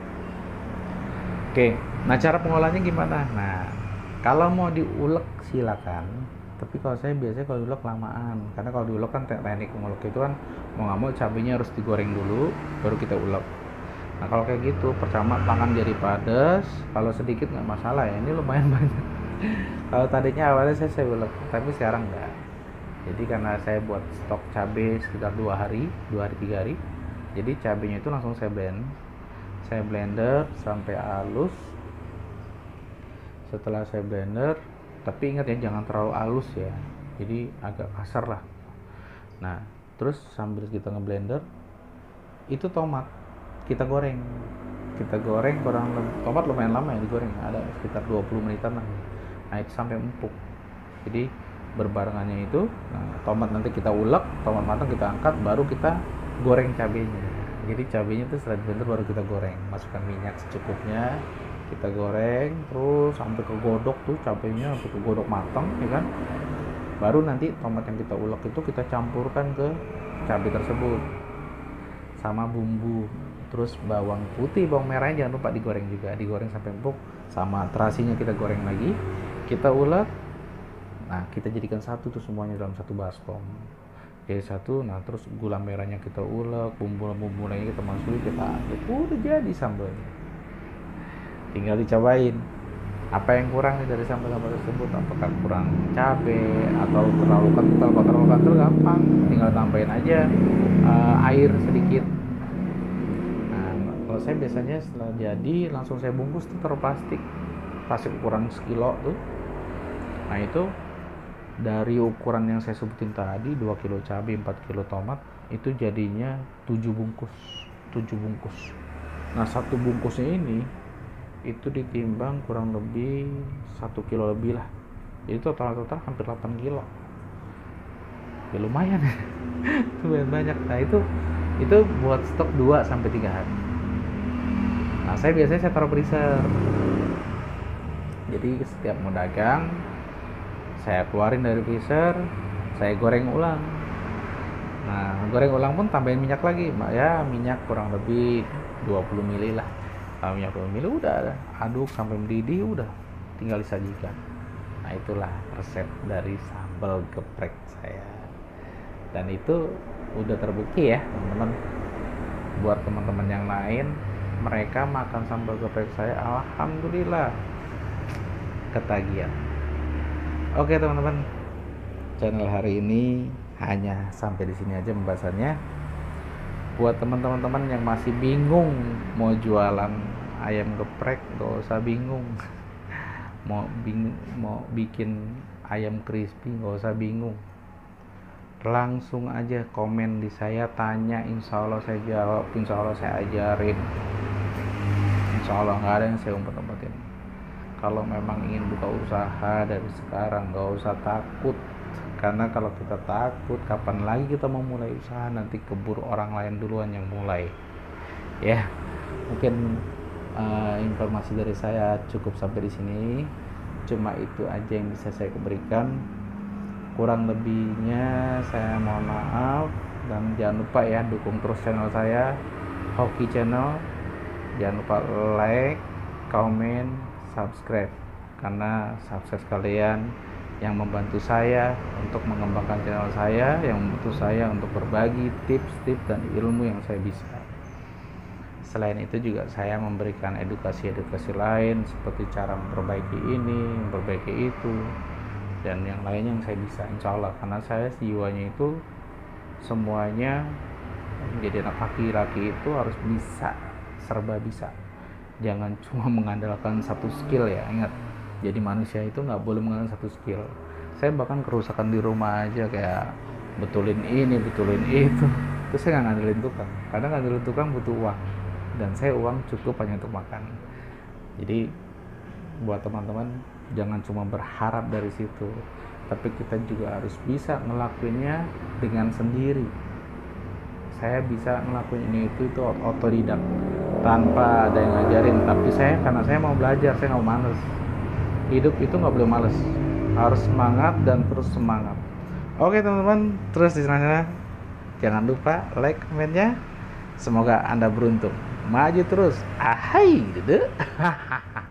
Oke, nah cara pengolahannya gimana? Nah kalau mau diulek silakan, tapi kalau saya biasanya kalau diulek lamaan, karena kalau diulek kan teknik mengulek itu kan mau nggak mau cabenya harus digoreng dulu baru kita ulek. Nah kalau kayak gitu pertama tangan jadi padas, kalau sedikit nggak masalah ya, ini lumayan banyak. Kalau tadinya awalnya saya ulek, tapi sekarang enggak. Jadi karena saya buat stok cabai sekitar 2 hari 3 hari, jadi cabenya itu langsung saya blender sampai halus. Setelah saya blender, tapi ingat ya jangan terlalu halus ya, jadi agak kasar lah. Nah terus sambil kita ngeblender, itu tomat kita goreng kurang lebih, tomat lumayan lama ya digoreng, ada sekitar 20 menitan lah. Nah itu sampai empuk, jadi berbarengannya itu. Nah, tomat nanti kita ulek, tomat matang kita angkat, baru kita goreng cabenya. Jadi cabenya itu setelah blender baru kita goreng, masukkan minyak secukupnya, kita goreng terus sampai kegodok tuh cabenya, sampai kegodok matang ya kan. Baru nanti tomat yang kita ulek itu kita campurkan ke cabai tersebut sama bumbu, terus bawang putih, bawang merahnya jangan lupa digoreng juga, digoreng sampai empuk, sama terasinya kita goreng lagi, kita ulek. Nah kita jadikan satu tuh semuanya dalam satu baskom, jadi satu. Nah terus gula merahnya kita ulek, bumbu lainnya kita masukin, kita aduk, udah jadi sambalnya. Tinggal dicobain apa yang kurang nih dari sambal tersebut, apakah kurang cabai atau terlalu kental. Kalau terlalu kental gampang, tinggal tambahin aja air sedikit. Nah kalau saya biasanya setelah jadi langsung saya bungkus tuh, taruh plastik ukuran sekilo tuh. Nah itu dari ukuran yang saya sebutin tadi, 2 kilo cabai, 4 kilo tomat, itu jadinya 7 bungkus. Nah satu bungkusnya ini itu ditimbang kurang lebih 1 kilo lebih lah, jadi total hampir 8 kilo ya, lumayan. Lumayan banyak. Nah itu buat stok 2-3 hari. Nah saya biasanya saya taruh freezer, jadi setiap mau dagang saya keluarin dari freezer, saya goreng ulang. Nah goreng ulang pun tambahin minyak lagi ya, minyak kurang lebih 20 ml lah. Minyak 20 ml udah aduk sampai mendidih, udah tinggal disajikan. Nah itulah resep dari sambal geprek saya, dan itu udah terbukti ya teman-teman. Buat teman-teman yang lain, mereka makan sambal geprek saya, alhamdulillah ketagihan. Oke teman-teman, channel hari ini hanya sampai di sini aja pembahasannya. Buat teman-teman yang masih bingung mau jualan ayam geprek, gak usah bingung. mau bikin ayam crispy, gak usah bingung. Langsung aja komen di saya, tanya, insya Allah saya jawab, insya Allah saya ajarin, insya Allah gak ada yang saya umpet-umpetin. Kalau memang ingin buka usaha dari sekarang, gak usah takut. Karena kalau kita takut, kapan lagi kita mau mulai usaha? Nanti keburu orang lain duluan yang mulai. Ya, mungkin informasi dari saya cukup sampai di sini. Cuma itu aja yang bisa saya berikan. Kurang lebihnya saya mohon maaf, dan jangan lupa ya dukung terus channel saya, Hoki Channel. Jangan lupa like, comment, subscribe, karena subscribe kalian yang membantu saya untuk mengembangkan channel saya, yang membantu saya untuk berbagi tips-tips dan ilmu yang saya bisa. Selain itu juga saya memberikan edukasi lain seperti cara memperbaiki ini, memperbaiki itu, dan yang lainnya yang saya bisa, insya Allah. Karena saya jiwanya itu semuanya, menjadi anak laki-laki itu harus bisa, serba bisa. Jangan cuma mengandalkan satu skill ya, ingat. Jadi manusia itu nggak boleh mengandalkan satu skill. Saya bahkan kerusakan di rumah aja, kayak betulin ini, betulin itu, terus saya nggak ngandelin tukang. Kadang ngandelin tukang butuh uang, dan saya uang cukup hanya untuk makan. Jadi buat teman-teman, jangan cuma berharap dari situ, tapi kita juga harus bisa ngelakuinnya dengan sendiri. Saya bisa ngelakuin ini itu otodidak, tanpa ada yang ngajarin. Tapi karena saya mau belajar, saya nggak mau males. Hidup itu nggak boleh males, harus semangat dan terus semangat. Oke teman-teman, terus di sana jangan lupa like, komennya. Semoga Anda beruntung, maju terus. Ahai, dede.